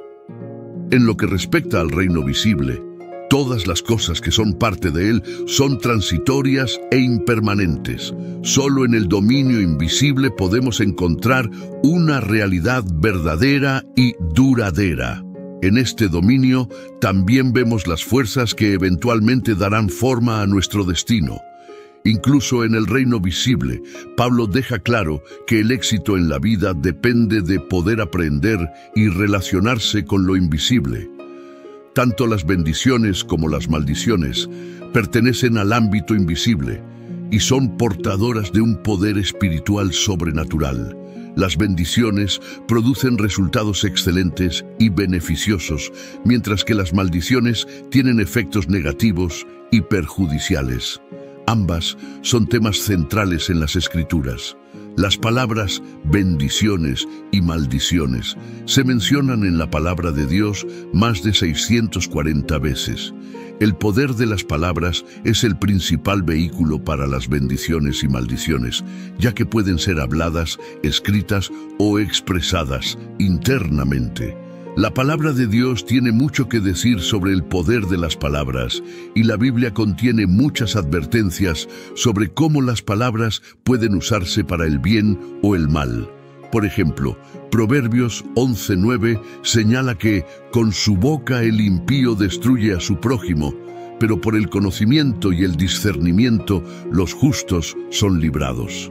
En lo que respecta al reino visible, todas las cosas que son parte de él son transitorias e impermanentes. Solo en el dominio invisible podemos encontrar una realidad verdadera y duradera. En este dominio también vemos las fuerzas que eventualmente darán forma a nuestro destino. Incluso en el reino visible, Pablo deja claro que el éxito en la vida depende de poder aprender y relacionarse con lo invisible. Tanto las bendiciones como las maldiciones pertenecen al ámbito invisible y son portadoras de un poder espiritual sobrenatural. Las bendiciones producen resultados excelentes y beneficiosos, mientras que las maldiciones tienen efectos negativos y perjudiciales. Ambas son temas centrales en las Escrituras. Las palabras bendiciones y maldiciones se mencionan en la palabra de Dios más de seiscientas cuarenta veces. El poder de las palabras es el principal vehículo para las bendiciones y maldiciones, ya que pueden ser habladas, escritas o expresadas internamente. La palabra de Dios tiene mucho que decir sobre el poder de las palabras, y la Biblia contiene muchas advertencias sobre cómo las palabras pueden usarse para el bien o el mal. Por ejemplo, Proverbios once nueve señala que con su boca el impío destruye a su prójimo, pero por el conocimiento y el discernimiento los justos son librados.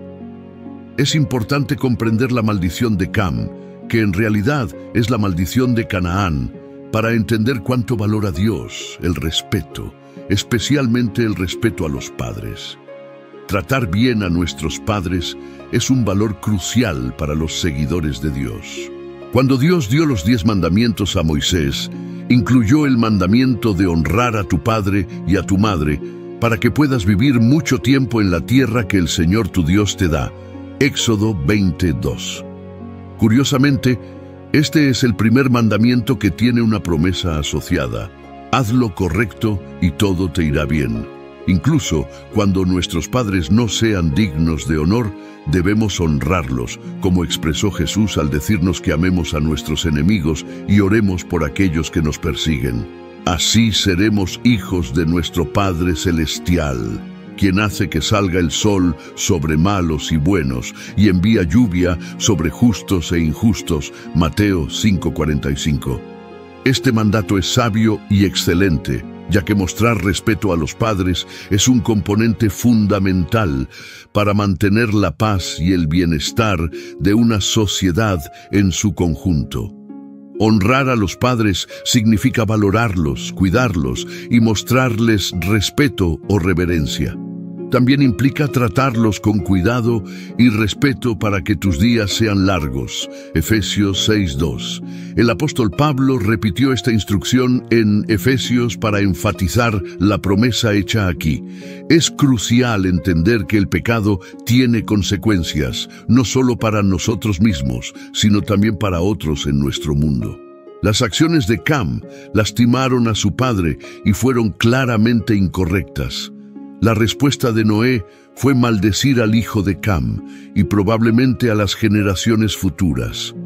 Es importante comprender la maldición de Cam, que en realidad es la maldición de Canaán, para entender cuánto valora Dios el respeto, especialmente el respeto a los padres. Tratar bien a nuestros padres es un valor crucial para los seguidores de Dios. Cuando Dios dio los diez mandamientos a Moisés, incluyó el mandamiento de honrar a tu padre y a tu madre para que puedas vivir mucho tiempo en la tierra que el Señor tu Dios te da. Éxodo veintidós. Curiosamente, este es el primer mandamiento que tiene una promesa asociada. Haz lo correcto y todo te irá bien. Incluso cuando nuestros padres no sean dignos de honor, debemos honrarlos, como expresó Jesús al decirnos que amemos a nuestros enemigos y oremos por aquellos que nos persiguen. Así seremos hijos de nuestro Padre Celestial, quien hace que salga el sol sobre malos y buenos y envía lluvia sobre justos e injustos. Mateo cinco cuarenta y cinco. Este mandato es sabio y excelente, ya que mostrar respeto a los padres es un componente fundamental para mantener la paz y el bienestar de una sociedad en su conjunto. Honrar a los padres significa valorarlos, cuidarlos y mostrarles respeto o reverencia. También implica tratarlos con cuidado y respeto para que tus días sean largos. Efesios seis dos. El apóstol Pablo repitió esta instrucción en Efesios para enfatizar la promesa hecha aquí. Es crucial entender que el pecado tiene consecuencias, no solo para nosotros mismos, sino también para otros en nuestro mundo. Las acciones de Cam lastimaron a su padre y fueron claramente incorrectas. La respuesta de Noé fue maldecir al hijo de Cam y probablemente a las generaciones futuras.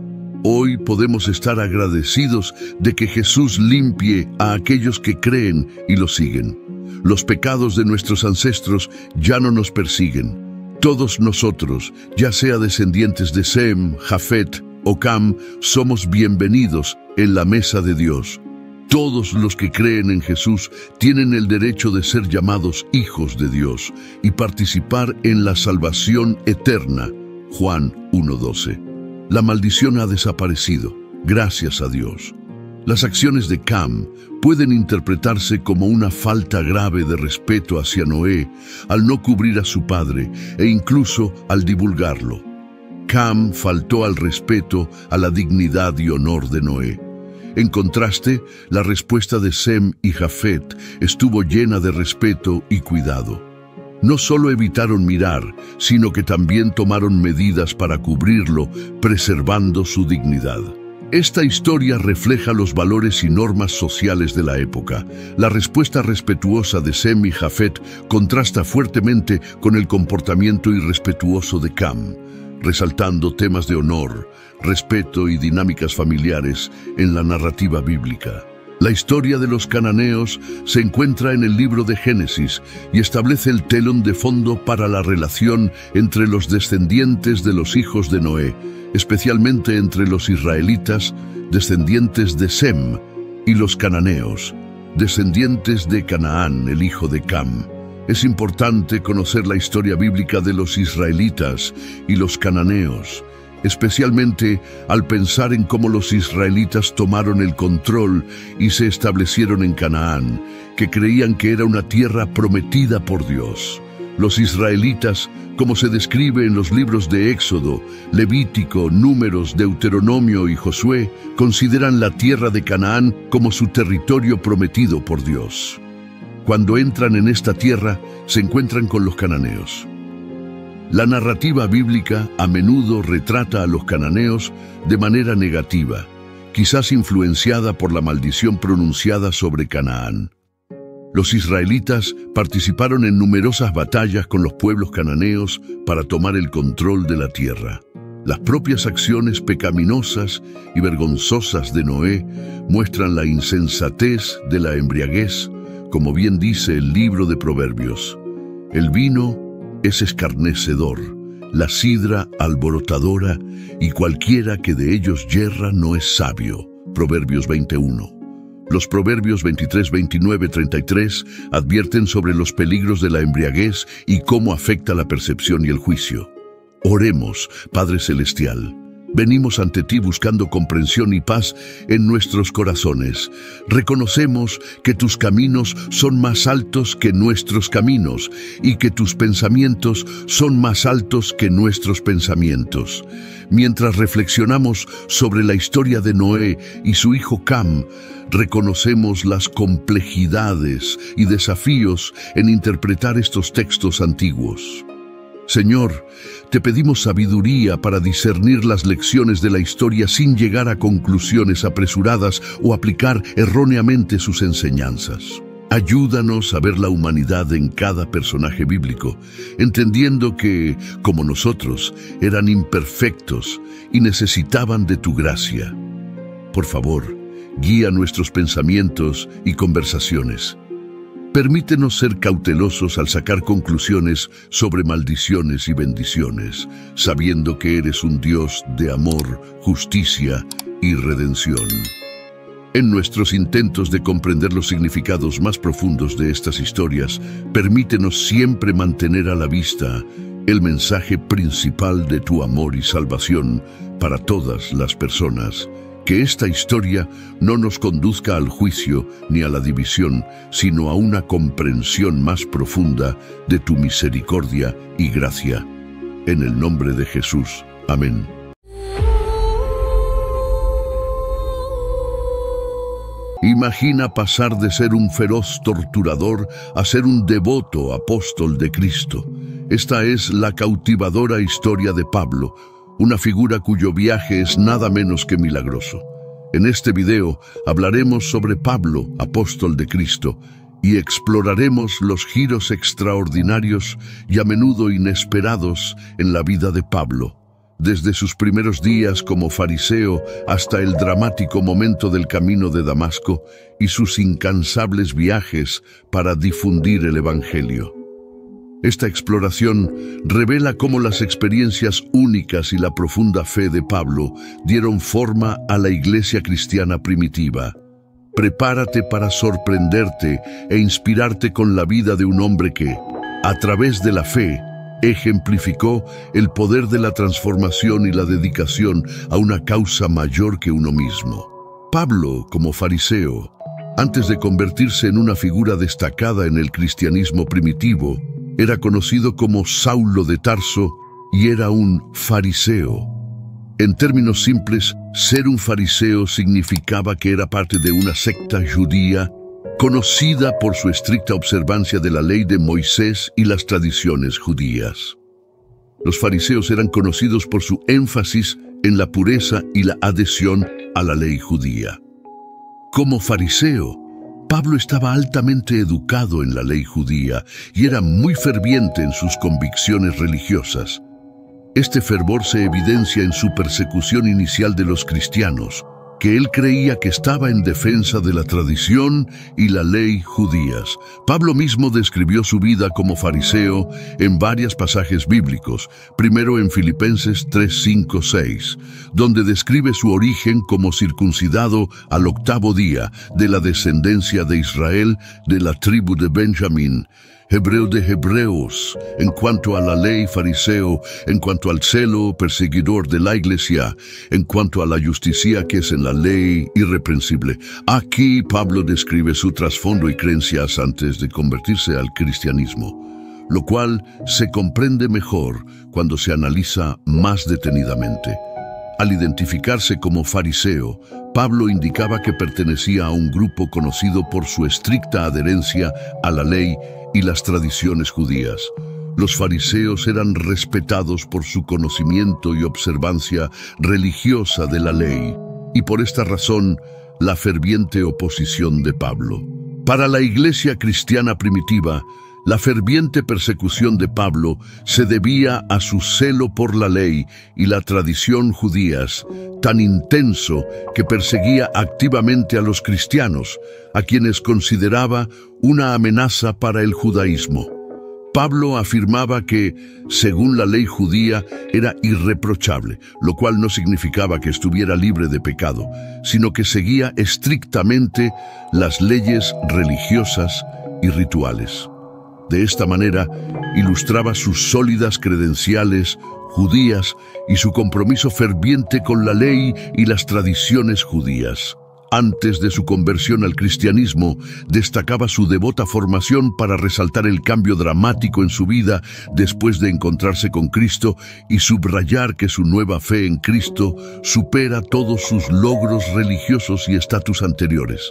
Hoy podemos estar agradecidos de que Jesús limpie a aquellos que creen y lo siguen. Los pecados de nuestros ancestros ya no nos persiguen. Todos nosotros, ya sea descendientes de Sem, Jafet o Cam, somos bienvenidos en la mesa de Dios. Todos los que creen en Jesús tienen el derecho de ser llamados hijos de Dios y participar en la salvación eterna. Juan uno doce. La maldición ha desaparecido, gracias a Dios. Las acciones de Cam pueden interpretarse como una falta grave de respeto hacia Noé al no cubrir a su padre e incluso al divulgarlo. Cam faltó al respeto a la dignidad y honor de Noé. En contraste, la respuesta de Sem y Jafet estuvo llena de respeto y cuidado. No solo evitaron mirar, sino que también tomaron medidas para cubrirlo, preservando su dignidad. Esta historia refleja los valores y normas sociales de la época. La respuesta respetuosa de Sem y Jafet contrasta fuertemente con el comportamiento irrespetuoso de Cam, resaltando temas de honor, respeto y dinámicas familiares en la narrativa bíblica. La historia de los cananeos se encuentra en el libro de Génesis y establece el telón de fondo para la relación entre los descendientes de los hijos de Noé, especialmente entre los israelitas, descendientes de Sem, y los cananeos, descendientes de Canaán, el hijo de Cam. Es importante conocer la historia bíblica de los israelitas y los cananeos, especialmente al pensar en cómo los israelitas tomaron el control y se establecieron en Canaán, que creían que era una tierra prometida por Dios. Los israelitas, como se describe en los libros de Éxodo, Levítico, Números, Deuteronomio y Josué, consideran la tierra de Canaán como su territorio prometido por Dios. Cuando entran en esta tierra, se encuentran con los cananeos. La narrativa bíblica a menudo retrata a los cananeos de manera negativa, quizás influenciada por la maldición pronunciada sobre Canaán. Los israelitas participaron en numerosas batallas con los pueblos cananeos para tomar el control de la tierra. Las propias acciones pecaminosas y vergonzosas de Noé muestran la insensatez de la embriaguez, como bien dice el libro de Proverbios. El vino es escarnecedor, la sidra alborotadora, y cualquiera que de ellos yerra no es sabio. Proverbios veintiuno. Los Proverbios veintitrés, veintinueve, treinta y tres advierten sobre los peligros de la embriaguez y cómo afecta la percepción y el juicio. Oremos, Padre Celestial. Venimos ante ti buscando comprensión y paz en nuestros corazones. Reconocemos que tus caminos son más altos que nuestros caminos y que tus pensamientos son más altos que nuestros pensamientos. Mientras reflexionamos sobre la historia de Noé y su hijo Cam, reconocemos las complejidades y desafíos en interpretar estos textos antiguos. Señor, te pedimos sabiduría para discernir las lecciones de la historia sin llegar a conclusiones apresuradas o aplicar erróneamente sus enseñanzas. Ayúdanos a ver la humanidad en cada personaje bíblico, entendiendo que, como nosotros, eran imperfectos y necesitaban de tu gracia. Por favor, guía nuestros pensamientos y conversaciones. Permítenos ser cautelosos al sacar conclusiones sobre maldiciones y bendiciones, sabiendo que eres un Dios de amor, justicia y redención. En nuestros intentos de comprender los significados más profundos de estas historias, permítenos siempre mantener a la vista el mensaje principal de tu amor y salvación para todas las personas. Que esta historia no nos conduzca al juicio ni a la división, sino a una comprensión más profunda de tu misericordia y gracia. En el nombre de Jesús. Amén. Imagina pasar de ser un feroz torturador a ser un devoto apóstol de Cristo. Esta es la cautivadora historia de Pablo, una figura cuyo viaje es nada menos que milagroso. En este video hablaremos sobre Pablo, apóstol de Cristo, y exploraremos los giros extraordinarios y a menudo inesperados en la vida de Pablo, desde sus primeros días como fariseo hasta el dramático momento del camino de Damasco y sus incansables viajes para difundir el Evangelio. Esta exploración revela cómo las experiencias únicas y la profunda fe de Pablo dieron forma a la iglesia cristiana primitiva. Prepárate para sorprenderte e inspirarte con la vida de un hombre que, a través de la fe, ejemplificó el poder de la transformación y la dedicación a una causa mayor que uno mismo. Pablo, como fariseo, antes de convertirse en una figura destacada en el cristianismo primitivo, era conocido como Saulo de Tarso y era un fariseo. En términos simples, ser un fariseo significaba que era parte de una secta judía conocida por su estricta observancia de la ley de Moisés y las tradiciones judías. Los fariseos eran conocidos por su énfasis en la pureza y la adhesión a la ley judía. Como fariseo, Pablo estaba altamente educado en la ley judía y era muy ferviente en sus convicciones religiosas. Este fervor se evidencia en su persecución inicial de los cristianos, que él creía que estaba en defensa de la tradición y la ley judías. Pablo mismo describió su vida como fariseo en varios pasajes bíblicos, primero en Filipenses tres, cinco, seis, donde describe su origen como circuncidado al octavo día, de la descendencia de Israel, de la tribu de Benjamín, hebreo de hebreos, en cuanto a la ley fariseo, en cuanto al celo perseguidor de la iglesia, en cuanto a la justicia que es en la ley irreprensible. Aquí Pablo describe su trasfondo y creencias antes de convertirse al cristianismo, lo cual se comprende mejor cuando se analiza más detenidamente. Al identificarse como fariseo, Pablo indicaba que pertenecía a un grupo conocido por su estricta adherencia a la ley y las tradiciones judías. Los fariseos eran respetados por su conocimiento y observancia religiosa de la ley, y por esta razón, la ferviente oposición de Pablo. Para la iglesia cristiana primitiva, la ferviente persecución de Pablo se debía a su celo por la ley y la tradición judías, tan intenso que perseguía activamente a los cristianos, a quienes consideraba una amenaza para el judaísmo. Pablo afirmaba que, según la ley judía, era irreprochable, lo cual no significaba que estuviera libre de pecado, sino que seguía estrictamente las leyes religiosas y rituales. De esta manera, ilustraba sus sólidas credenciales judías y su compromiso ferviente con la ley y las tradiciones judías. Antes de su conversión al cristianismo, destacaba su devota formación para resaltar el cambio dramático en su vida después de encontrarse con Cristo y subrayar que su nueva fe en Cristo supera todos sus logros religiosos y estatus anteriores.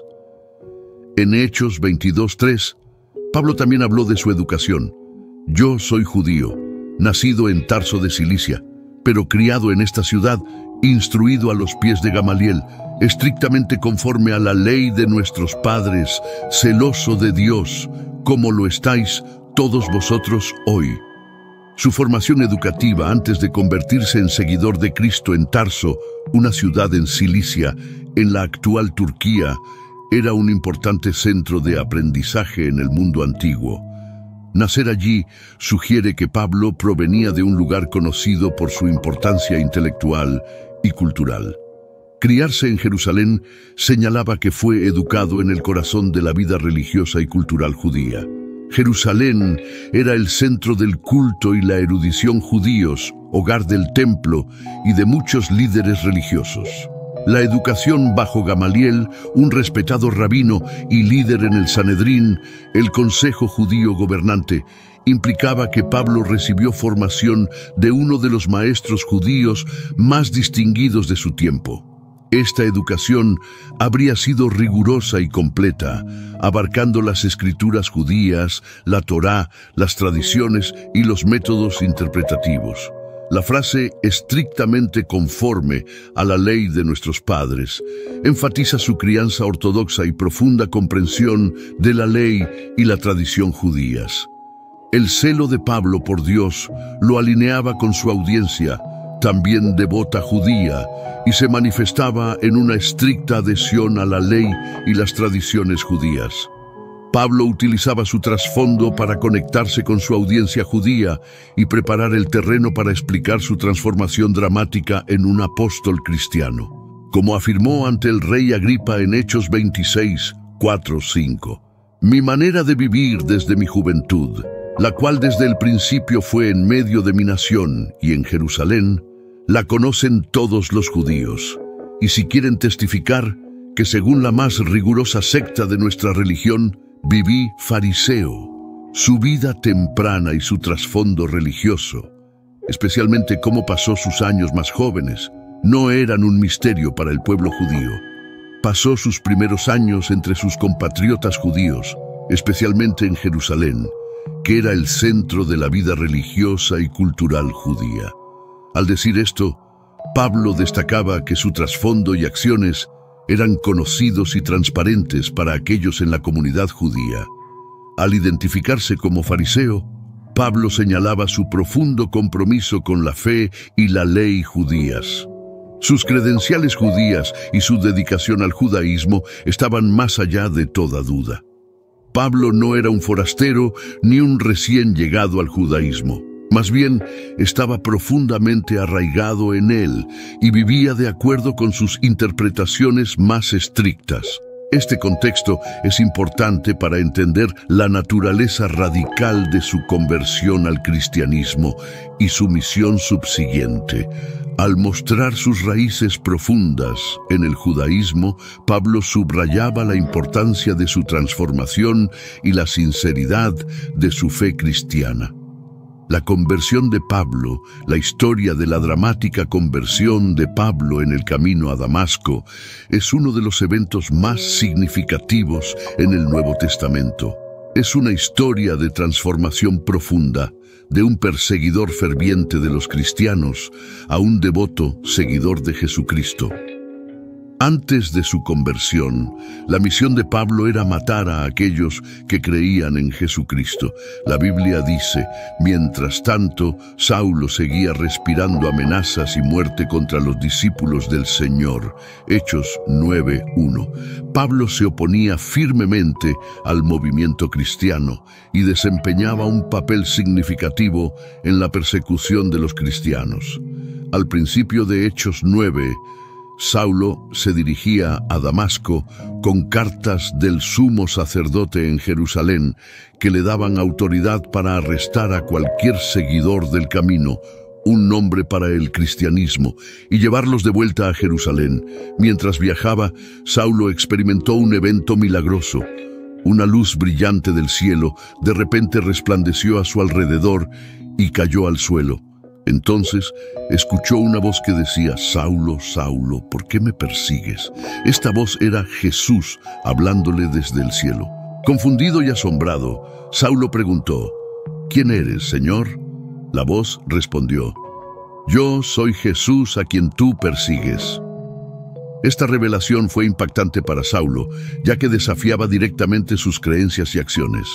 En Hechos veintidós, tres, Pablo también habló de su educación. Yo soy judío, nacido en Tarso de Cilicia, pero criado en esta ciudad, instruido a los pies de Gamaliel, estrictamente conforme a la ley de nuestros padres, celoso de Dios, como lo estáis todos vosotros hoy. Su formación educativa antes de convertirse en seguidor de Cristo en Tarso, una ciudad en Cilicia, en la actual Turquía, era un importante centro de aprendizaje en el mundo antiguo. Nacer allí sugiere que Pablo provenía de un lugar conocido por su importancia intelectual y cultural. Criarse en Jerusalén señalaba que fue educado en el corazón de la vida religiosa y cultural judía. Jerusalén era el centro del culto y la erudición judíos, hogar del templo y de muchos líderes religiosos. La educación bajo Gamaliel, un respetado rabino y líder en el Sanedrín, el consejo judío gobernante, implicaba que Pablo recibió formación de uno de los maestros judíos más distinguidos de su tiempo. Esta educación habría sido rigurosa y completa, abarcando las escrituras judías, la Torá, las tradiciones y los métodos interpretativos. La frase estrictamente conforme a la ley de nuestros padres enfatiza su crianza ortodoxa y profunda comprensión de la ley y la tradición judías. El celo de Pablo por Dios lo alineaba con su audiencia, también devota judía, y se manifestaba en una estricta adhesión a la ley y las tradiciones judías. Pablo utilizaba su trasfondo para conectarse con su audiencia judía y preparar el terreno para explicar su transformación dramática en un apóstol cristiano. Como afirmó ante el rey Agripa en Hechos veintiséis, cuatro, cinco. Mi manera de vivir desde mi juventud, la cual desde el principio fue en medio de mi nación y en Jerusalén, la conocen todos los judíos. Y si quieren testificar que según la más rigurosa secta de nuestra religión, viví fariseo. Su vida temprana y su trasfondo religioso, especialmente cómo pasó sus años más jóvenes, no eran un misterio para el pueblo judío. Pasó sus primeros años entre sus compatriotas judíos, especialmente en Jerusalén, que era el centro de la vida religiosa y cultural judía. Al decir esto, Pablo destacaba que su trasfondo y acciones eran conocidos y transparentes para aquellos en la comunidad judía. Al identificarse como fariseo, Pablo señalaba su profundo compromiso con la fe y la ley judías. Sus credenciales judías y su dedicación al judaísmo estaban más allá de toda duda. Pablo no era un forastero ni un recién llegado al judaísmo. Más bien, estaba profundamente arraigado en él y vivía de acuerdo con sus interpretaciones más estrictas. Este contexto es importante para entender la naturaleza radical de su conversión al cristianismo y su misión subsiguiente. Al mostrar sus raíces profundas en el judaísmo, Pablo subrayaba la importancia de su transformación y la sinceridad de su fe cristiana. La conversión de Pablo, la historia de la dramática conversión de Pablo en el camino a Damasco, es uno de los eventos más significativos en el Nuevo Testamento. Es una historia de transformación profunda, de un perseguidor ferviente de los cristianos a un devoto seguidor de Jesucristo. Antes de su conversión, la misión de Pablo era matar a aquellos que creían en Jesucristo. La Biblia dice, mientras tanto, Saulo seguía respirando amenazas y muerte contra los discípulos del Señor. Hechos nueve, uno. Pablo se oponía firmemente al movimiento cristiano y desempeñaba un papel significativo en la persecución de los cristianos. Al principio de Hechos nueve, Saulo se dirigía a Damasco con cartas del sumo sacerdote en Jerusalén que le daban autoridad para arrestar a cualquier seguidor del camino, un nombre para el cristianismo, y llevarlos de vuelta a Jerusalén. Mientras viajaba, Saulo experimentó un evento milagroso. Una luz brillante del cielo de repente resplandeció a su alrededor y cayó al suelo. Entonces escuchó una voz que decía, Saulo, Saulo, ¿por qué me persigues? Esta voz era Jesús hablándole desde el cielo. Confundido y asombrado, Saulo preguntó, ¿quién eres, Señor? La voz respondió, yo soy Jesús a quien tú persigues. Esta revelación fue impactante para Saulo, ya que desafiaba directamente sus creencias y acciones.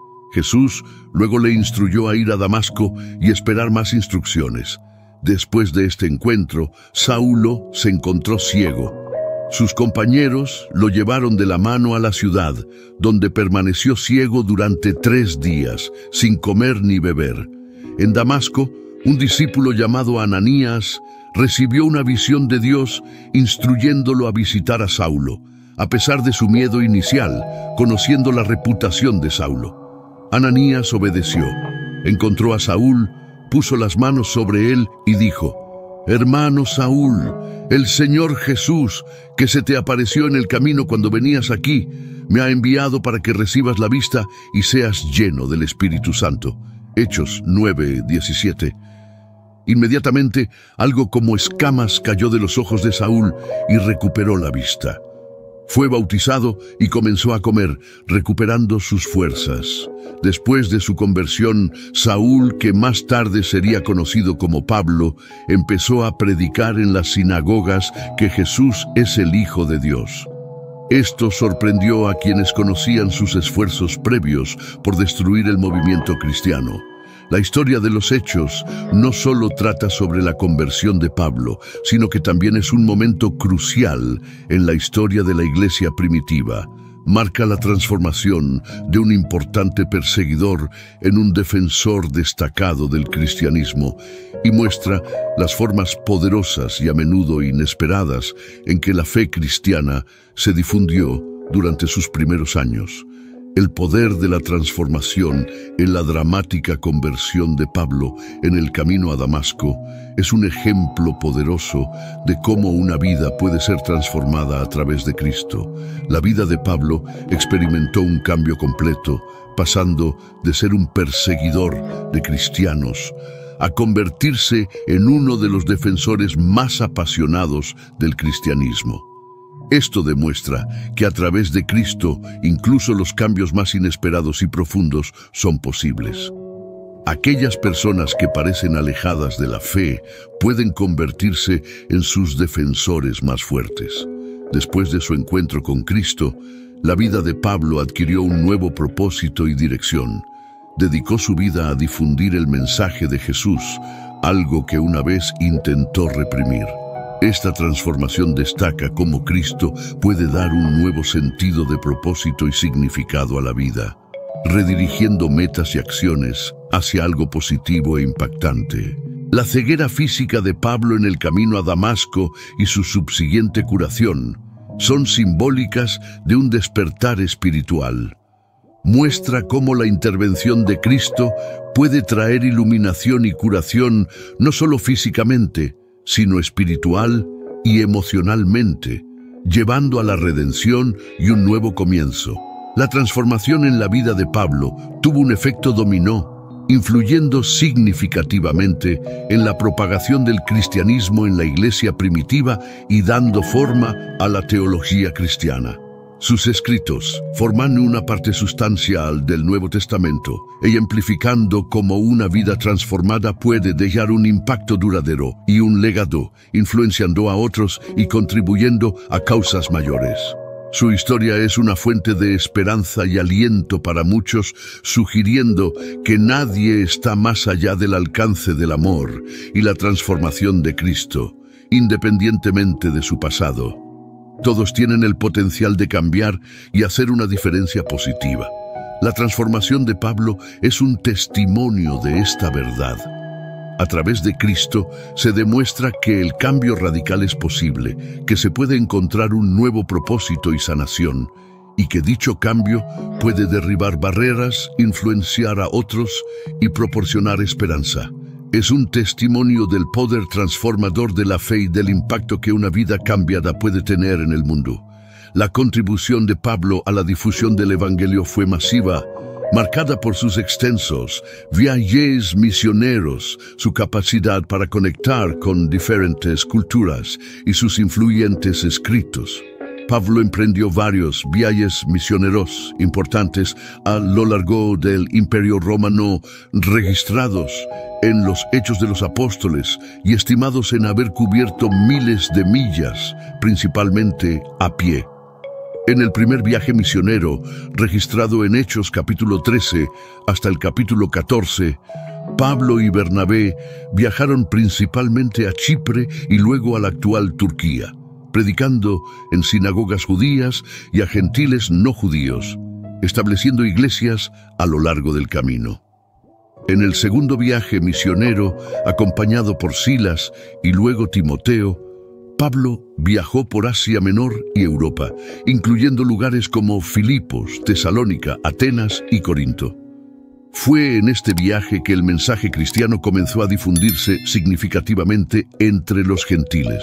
Jesús luego le instruyó a ir a Damasco y esperar más instrucciones. Después de este encuentro, Saulo se encontró ciego. Sus compañeros lo llevaron de la mano a la ciudad, donde permaneció ciego durante tres días, sin comer ni beber. En Damasco, un discípulo llamado Ananías recibió una visión de Dios instruyéndolo a visitar a Saulo, a pesar de su miedo inicial, conociendo la reputación de Saulo. Ananías obedeció, encontró a Saúl, puso las manos sobre él y dijo, hermano Saúl, el Señor Jesús, que se te apareció en el camino cuando venías aquí, me ha enviado para que recibas la vista y seas lleno del Espíritu Santo. Hechos nueve, diecisiete. Inmediatamente, algo como escamas cayó de los ojos de Saúl y recuperó la vista. Fue bautizado y comenzó a comer, recuperando sus fuerzas. Después de su conversión, Saúl, que más tarde sería conocido como Pablo, empezó a predicar en las sinagogas que Jesús es el Hijo de Dios. Esto sorprendió a quienes conocían sus esfuerzos previos por destruir el movimiento cristiano. La historia de los Hechos no solo trata sobre la conversión de Pablo, sino que también es un momento crucial en la historia de la iglesia primitiva. Marca la transformación de un importante perseguidor en un defensor destacado del cristianismo y muestra las formas poderosas y a menudo inesperadas en que la fe cristiana se difundió durante sus primeros años. El poder de la transformación en la dramática conversión de Pablo en el camino a Damasco es un ejemplo poderoso de cómo una vida puede ser transformada a través de Cristo. La vida de Pablo experimentó un cambio completo, pasando de ser un perseguidor de cristianos a convertirse en uno de los defensores más apasionados del cristianismo. Esto demuestra que a través de Cristo, incluso los cambios más inesperados y profundos son posibles. Aquellas personas que parecen alejadas de la fe pueden convertirse en sus defensores más fuertes. Después de su encuentro con Cristo, la vida de Pablo adquirió un nuevo propósito y dirección. Dedicó su vida a difundir el mensaje de Jesús, algo que una vez intentó reprimir. Esta transformación destaca cómo Cristo puede dar un nuevo sentido de propósito y significado a la vida, redirigiendo metas y acciones hacia algo positivo e impactante. La ceguera física de Pablo en el camino a Damasco y su subsiguiente curación son simbólicas de un despertar espiritual. Muestra cómo la intervención de Cristo puede traer iluminación y curación no solo físicamente, sino espiritual y emocionalmente, llevando a la redención y un nuevo comienzo. La transformación en la vida de Pablo tuvo un efecto dominó, influyendo significativamente en la propagación del cristianismo en la iglesia primitiva y dando forma a la teología cristiana. Sus escritos forman una parte sustancial del Nuevo Testamento, ejemplificando cómo una vida transformada puede dejar un impacto duradero y un legado, influenciando a otros y contribuyendo a causas mayores. Su historia es una fuente de esperanza y aliento para muchos, sugiriendo que nadie está más allá del alcance del amor y la transformación de Cristo, independientemente de su pasado. Todos tienen el potencial de cambiar y hacer una diferencia positiva. La transformación de Pablo es un testimonio de esta verdad. A través de Cristo se demuestra que el cambio radical es posible, que se puede encontrar un nuevo propósito y sanación, y que dicho cambio puede derribar barreras, influenciar a otros y proporcionar esperanza. Es un testimonio del poder transformador de la fe y del impacto que una vida cambiada puede tener en el mundo. La contribución de Pablo a la difusión del Evangelio fue masiva, marcada por sus extensos viajes misioneros, su capacidad para conectar con diferentes culturas y sus influyentes escritos. Pablo emprendió varios viajes misioneros importantes a lo largo del Imperio Romano, registrados en los Hechos de los Apóstoles y estimados en haber cubierto miles de millas, principalmente a pie. En el primer viaje misionero, registrado en Hechos capítulo trece hasta el capítulo catorce, Pablo y Bernabé viajaron principalmente a Chipre y luego a la actual Turquía, predicando en sinagogas judías y a gentiles no judíos, estableciendo iglesias a lo largo del camino. En el segundo viaje misionero, acompañado por Silas y luego Timoteo, Pablo viajó por Asia Menor y Europa, incluyendo lugares como Filipos, Tesalónica, Atenas y Corinto. Fue en este viaje que el mensaje cristiano comenzó a difundirse significativamente entre los gentiles.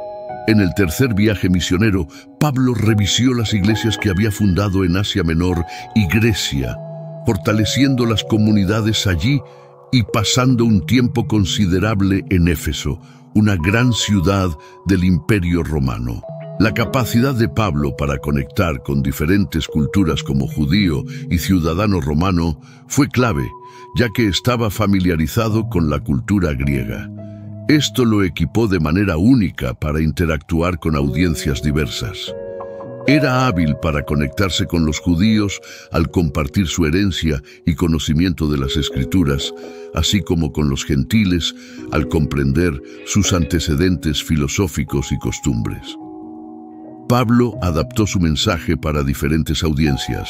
En el tercer viaje misionero, Pablo revisó las iglesias que había fundado en Asia Menor y Grecia, fortaleciendo las comunidades allí y pasando un tiempo considerable en Éfeso, una gran ciudad del Imperio Romano. La capacidad de Pablo para conectar con diferentes culturas como judío y ciudadano romano fue clave, ya que estaba familiarizado con la cultura griega. Esto lo equipó de manera única para interactuar con audiencias diversas. Era hábil para conectarse con los judíos al compartir su herencia y conocimiento de las Escrituras, así como con los gentiles al comprender sus antecedentes filosóficos y costumbres. Pablo adaptó su mensaje para diferentes audiencias.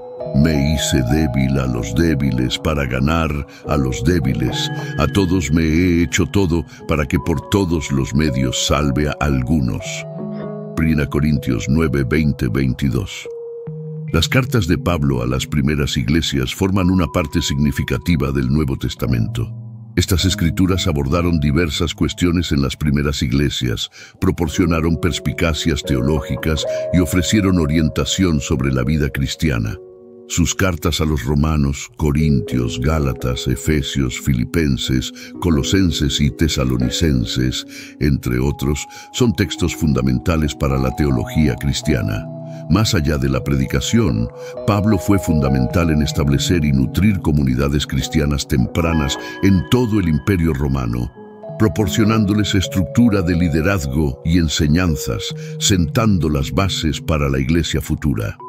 Me hice débil a los débiles para ganar a los débiles. A todos me he hecho todo para que por todos los medios salve a algunos. Primera Corintios nueve, veinte, veintidós. Las cartas de Pablo a las primeras iglesias forman una parte significativa del Nuevo Testamento. Estas escrituras abordaron diversas cuestiones en las primeras iglesias, proporcionaron perspicacias teológicas y ofrecieron orientación sobre la vida cristiana. Sus cartas a los romanos, corintios, gálatas, efesios, filipenses, colosenses y tesalonicenses, entre otros, son textos fundamentales para la teología cristiana. Más allá de la predicación, Pablo fue fundamental en establecer y nutrir comunidades cristianas tempranas en todo el Imperio Romano, proporcionándoles estructura de liderazgo y enseñanzas, sentando las bases para la iglesia futura.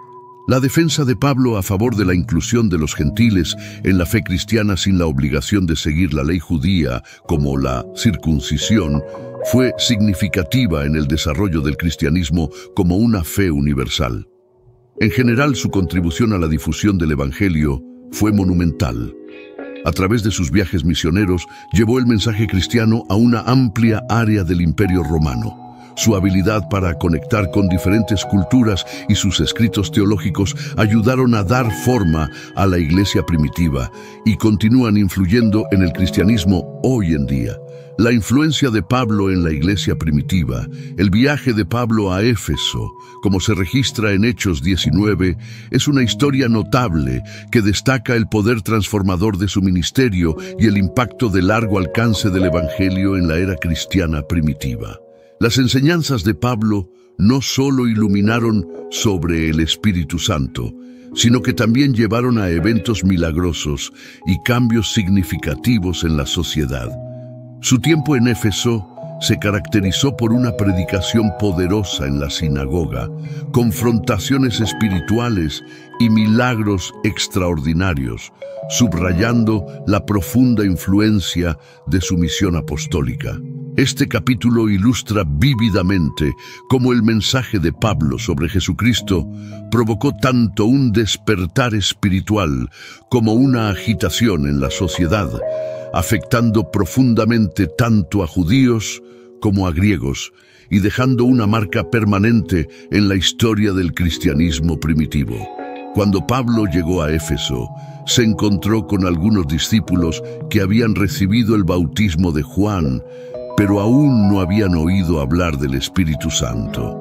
La defensa de Pablo a favor de la inclusión de los gentiles en la fe cristiana sin la obligación de seguir la ley judía, como la circuncisión, fue significativa en el desarrollo del cristianismo como una fe universal. En general, su contribución a la difusión del Evangelio fue monumental. A través de sus viajes misioneros, llevó el mensaje cristiano a una amplia área del Imperio Romano. Su habilidad para conectar con diferentes culturas y sus escritos teológicos ayudaron a dar forma a la iglesia primitiva y continúan influyendo en el cristianismo hoy en día. La influencia de Pablo en la iglesia primitiva, el viaje de Pablo a Éfeso, como se registra en Hechos diecinueve, es una historia notable que destaca el poder transformador de su ministerio y el impacto de largo alcance del Evangelio en la era cristiana primitiva. Las enseñanzas de Pablo no solo iluminaron sobre el Espíritu Santo, sino que también llevaron a eventos milagrosos y cambios significativos en la sociedad. Su tiempo en Éfeso se caracterizó por una predicación poderosa en la sinagoga, confrontaciones espirituales y milagros extraordinarios, subrayando la profunda influencia de su misión apostólica. Este capítulo ilustra vívidamente cómo el mensaje de Pablo sobre Jesucristo provocó tanto un despertar espiritual como una agitación en la sociedad, afectando profundamente tanto a judíos como a griegos y dejando una marca permanente en la historia del cristianismo primitivo. Cuando Pablo llegó a Éfeso, se encontró con algunos discípulos que habían recibido el bautismo de Juan, pero aún no habían oído hablar del Espíritu Santo.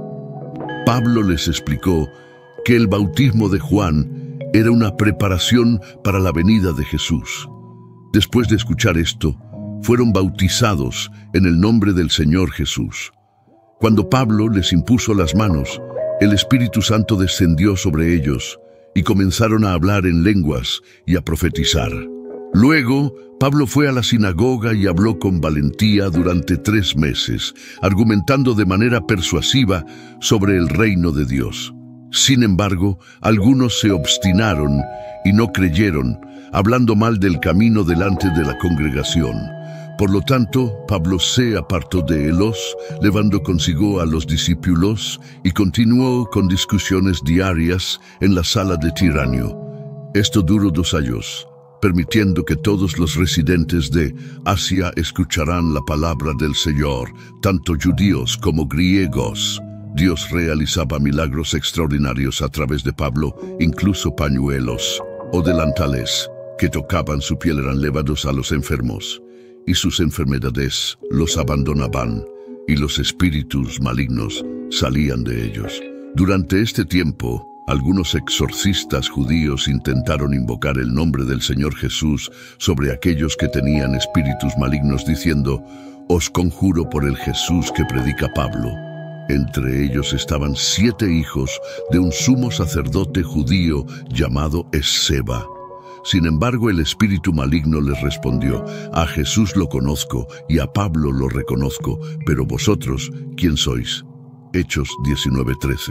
Pablo les explicó que el bautismo de Juan era una preparación para la venida de Jesús. Después de escuchar esto, fueron bautizados en el nombre del Señor Jesús. Cuando Pablo les impuso las manos, el Espíritu Santo descendió sobre ellos y comenzaron a hablar en lenguas y a profetizar. Luego, Pablo fue a la sinagoga y habló con valentía durante tres meses, argumentando de manera persuasiva sobre el reino de Dios. Sin embargo, algunos se obstinaron y no creyeron, hablando mal del camino delante de la congregación. Por lo tanto, Pablo se apartó de ellos, llevando consigo a los discípulos, y continuó con discusiones diarias en la sala de Tiranio. Esto duró dos años, permitiendo que todos los residentes de Asia escucharan la palabra del Señor, tanto judíos como griegos. Dios realizaba milagros extraordinarios a través de Pablo, incluso pañuelos o delantales que tocaban su piel eran llevados a los enfermos, y sus enfermedades los abandonaban, y los espíritus malignos salían de ellos. Durante este tiempo, algunos exorcistas judíos intentaron invocar el nombre del Señor Jesús sobre aquellos que tenían espíritus malignos, diciendo: «Os conjuro por el Jesús que predica Pablo». Entre ellos estaban siete hijos de un sumo sacerdote judío llamado Esceva. Sin embargo, el espíritu maligno les respondió: «A Jesús lo conozco y a Pablo lo reconozco, pero vosotros, ¿quién sois?». Hechos diecinueve trece.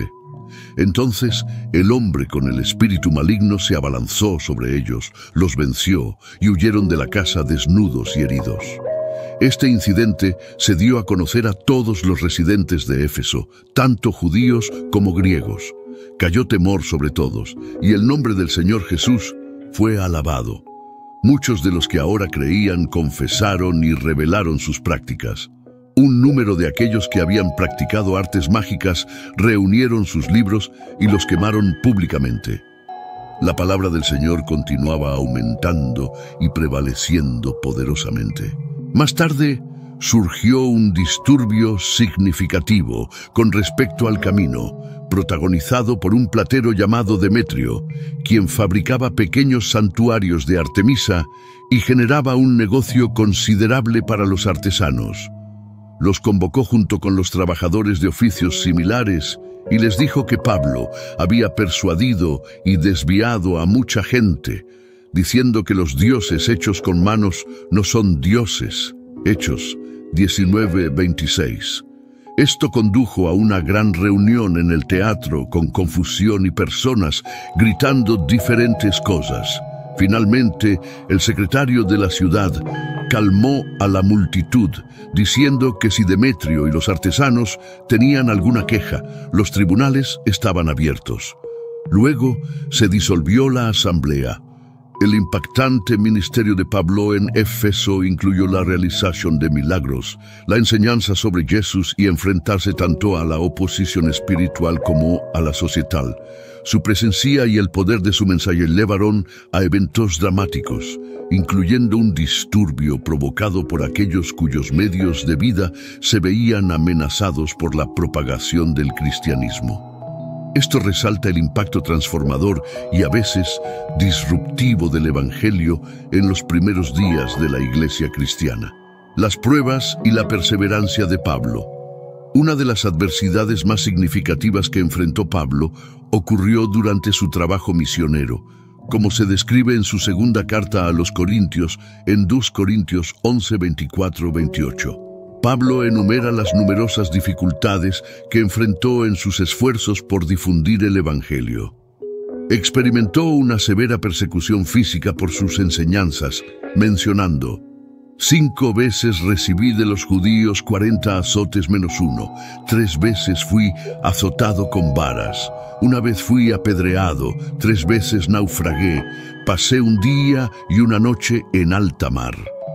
Entonces el hombre con el espíritu maligno se abalanzó sobre ellos, los venció y huyeron de la casa desnudos y heridos. Este incidente se dio a conocer a todos los residentes de Éfeso, tanto judíos como griegos. Cayó temor sobre todos, y el nombre del Señor Jesús fue alabado. Muchos de los que ahora creían confesaron y revelaron sus prácticas. Un número de aquellos que habían practicado artes mágicas reunieron sus libros y los quemaron públicamente. La palabra del Señor continuaba aumentando y prevaleciendo poderosamente. Más tarde, surgió un disturbio significativo con respecto al camino, protagonizado por un platero llamado Demetrio, quien fabricaba pequeños santuarios de Artemisa y generaba un negocio considerable para los artesanos. Los convocó junto con los trabajadores de oficios similares y les dijo que Pablo había persuadido y desviado a mucha gente, diciendo que los dioses hechos con manos no son dioses. Hechos diecinueve veintiséis. Esto condujo a una gran reunión en el teatro con confusión y personas gritando diferentes cosas. Finalmente, el secretario de la ciudad calmó a la multitud, diciendo que si Demetrio y los artesanos tenían alguna queja, los tribunales estaban abiertos. Luego se disolvió la asamblea. El impactante ministerio de Pablo en Éfeso incluyó la realización de milagros, la enseñanza sobre Jesús y enfrentarse tanto a la oposición espiritual como a la societal. Su presencia y el poder de su mensaje llevaron a eventos dramáticos, incluyendo un disturbio provocado por aquellos cuyos medios de vida se veían amenazados por la propagación del cristianismo. Esto resalta el impacto transformador y a veces disruptivo del Evangelio en los primeros días de la iglesia cristiana. Las pruebas y la perseverancia de Pablo. Una de las adversidades más significativas que enfrentó Pablo ocurrió durante su trabajo misionero, como se describe en su segunda carta a los Corintios en dos Corintios once, veinticuatro, veintiocho. Pablo enumera las numerosas dificultades que enfrentó en sus esfuerzos por difundir el Evangelio. Experimentó una severa persecución física por sus enseñanzas, mencionando: Cinco veces recibí de los judíos cuarenta azotes menos uno. Tres veces fui azotado con varas. Una vez fui apedreado. Tres veces naufragué. Pasé un día y una noche en alta mar.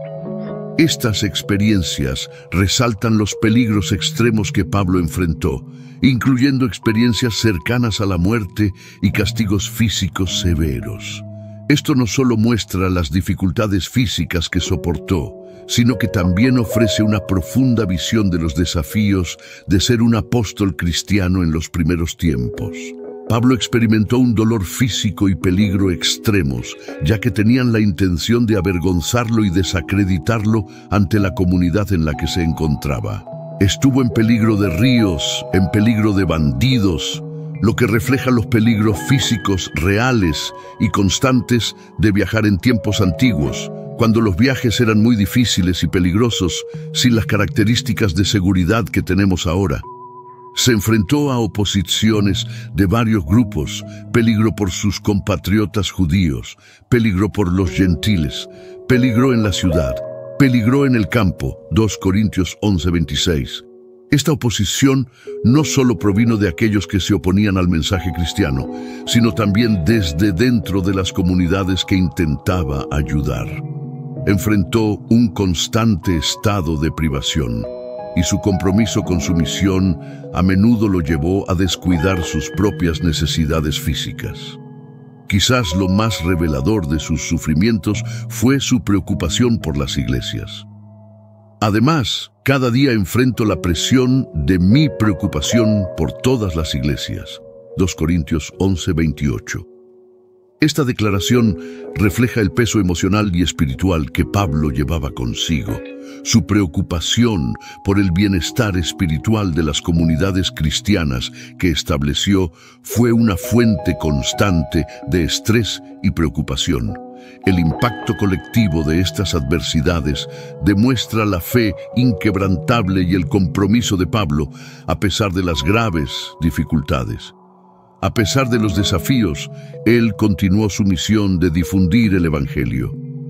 Estas experiencias resaltan los peligros extremos que Pablo enfrentó, incluyendo experiencias cercanas a la muerte y castigos físicos severos. Esto no solo muestra las dificultades físicas que soportó, sino que también ofrece una profunda visión de los desafíos de ser un apóstol cristiano en los primeros tiempos. Pablo experimentó un dolor físico y peligro extremos, ya que tenían la intención de avergonzarlo y desacreditarlo ante la comunidad en la que se encontraba. Estuvo en peligro de ríos, en peligro de bandidos, lo que refleja los peligros físicos reales y constantes de viajar en tiempos antiguos, cuando los viajes eran muy difíciles y peligrosos, sin las características de seguridad que tenemos ahora. Se enfrentó a oposiciones de varios grupos, peligro por sus compatriotas judíos, peligro por los gentiles, peligro en la ciudad, peligro en el campo, dos Corintios once, veintiséis. Esta oposición no solo provino de aquellos que se oponían al mensaje cristiano, sino también desde dentro de las comunidades que intentaba ayudar. Enfrentó un constante estado de privación, y su compromiso con su misión a menudo lo llevó a descuidar sus propias necesidades físicas. Quizás lo más revelador de sus sufrimientos fue su preocupación por las iglesias. Además, cada día enfrento la presión de mi preocupación por todas las iglesias. dos Corintios once, veintiocho. Esta declaración refleja el peso emocional y espiritual que Pablo llevaba consigo. Su preocupación por el bienestar espiritual de las comunidades cristianas que estableció fue una fuente constante de estrés y preocupación. El impacto colectivo de estas adversidades demuestra la fe inquebrantable y el compromiso de Pablo a pesar de las graves dificultades. A pesar de los desafíos, él continuó su misión de difundir el Evangelio.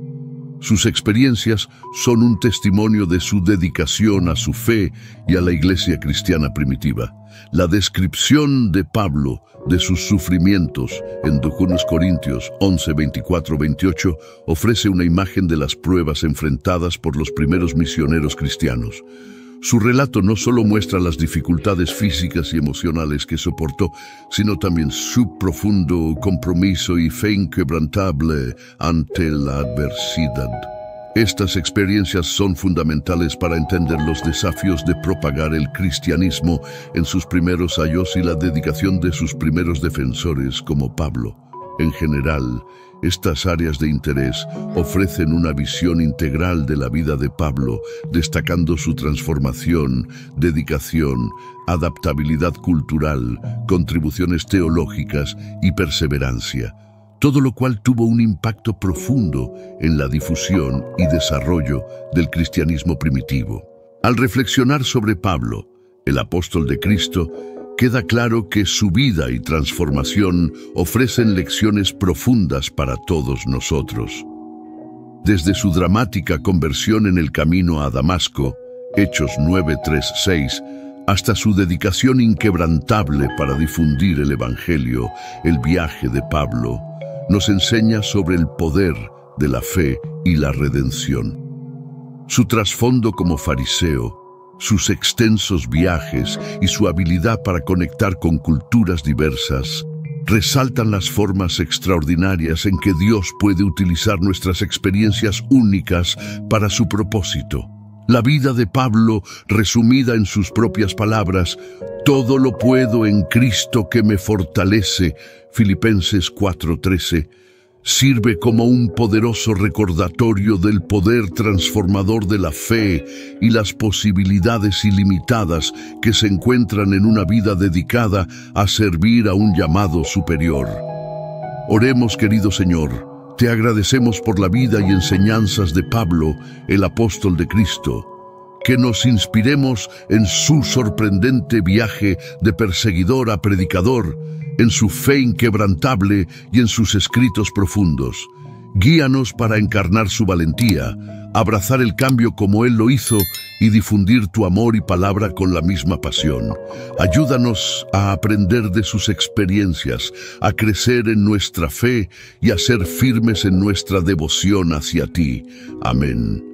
Sus experiencias son un testimonio de su dedicación a su fe y a la iglesia cristiana primitiva. La descripción de Pablo de sus sufrimientos en dos Corintios once, veinticuatro, veintiocho ofrece una imagen de las pruebas enfrentadas por los primeros misioneros cristianos. Su relato no solo muestra las dificultades físicas y emocionales que soportó, sino también su profundo compromiso y fe inquebrantable ante la adversidad. Estas experiencias son fundamentales para entender los desafíos de propagar el cristianismo en sus primeros años y la dedicación de sus primeros defensores como Pablo. En general, estas áreas de interés ofrecen una visión integral de la vida de Pablo, destacando su transformación, dedicación, adaptabilidad cultural, contribuciones teológicas y perseverancia, todo lo cual tuvo un impacto profundo en la difusión y desarrollo del cristianismo primitivo. Al reflexionar sobre Pablo, el apóstol de Cristo, queda claro que su vida y transformación ofrecen lecciones profundas para todos nosotros. Desde su dramática conversión en el camino a Damasco, Hechos nueve, tres, seis, hasta su dedicación inquebrantable para difundir el Evangelio, el viaje de Pablo nos enseña sobre el poder de la fe y la redención. Su trasfondo como fariseo, sus extensos viajes y su habilidad para conectar con culturas diversas resaltan las formas extraordinarias en que Dios puede utilizar nuestras experiencias únicas para su propósito. La vida de Pablo, resumida en sus propias palabras, «Todo lo puedo en Cristo que me fortalece», Filipenses cuatro, trece, sirve como un poderoso recordatorio del poder transformador de la fe y las posibilidades ilimitadas que se encuentran en una vida dedicada a servir a un llamado superior. Oremos, querido Señor. Te agradecemos por la vida y enseñanzas de Pablo, el apóstol de Cristo. Que nos inspiremos en su sorprendente viaje de perseguidor a predicador, en su fe inquebrantable y en sus escritos profundos. Guíanos para encarnar su valentía, abrazar el cambio como Él lo hizo y difundir tu amor y palabra con la misma pasión. Ayúdanos a aprender de sus experiencias, a crecer en nuestra fe y a ser firmes en nuestra devoción hacia ti. Amén.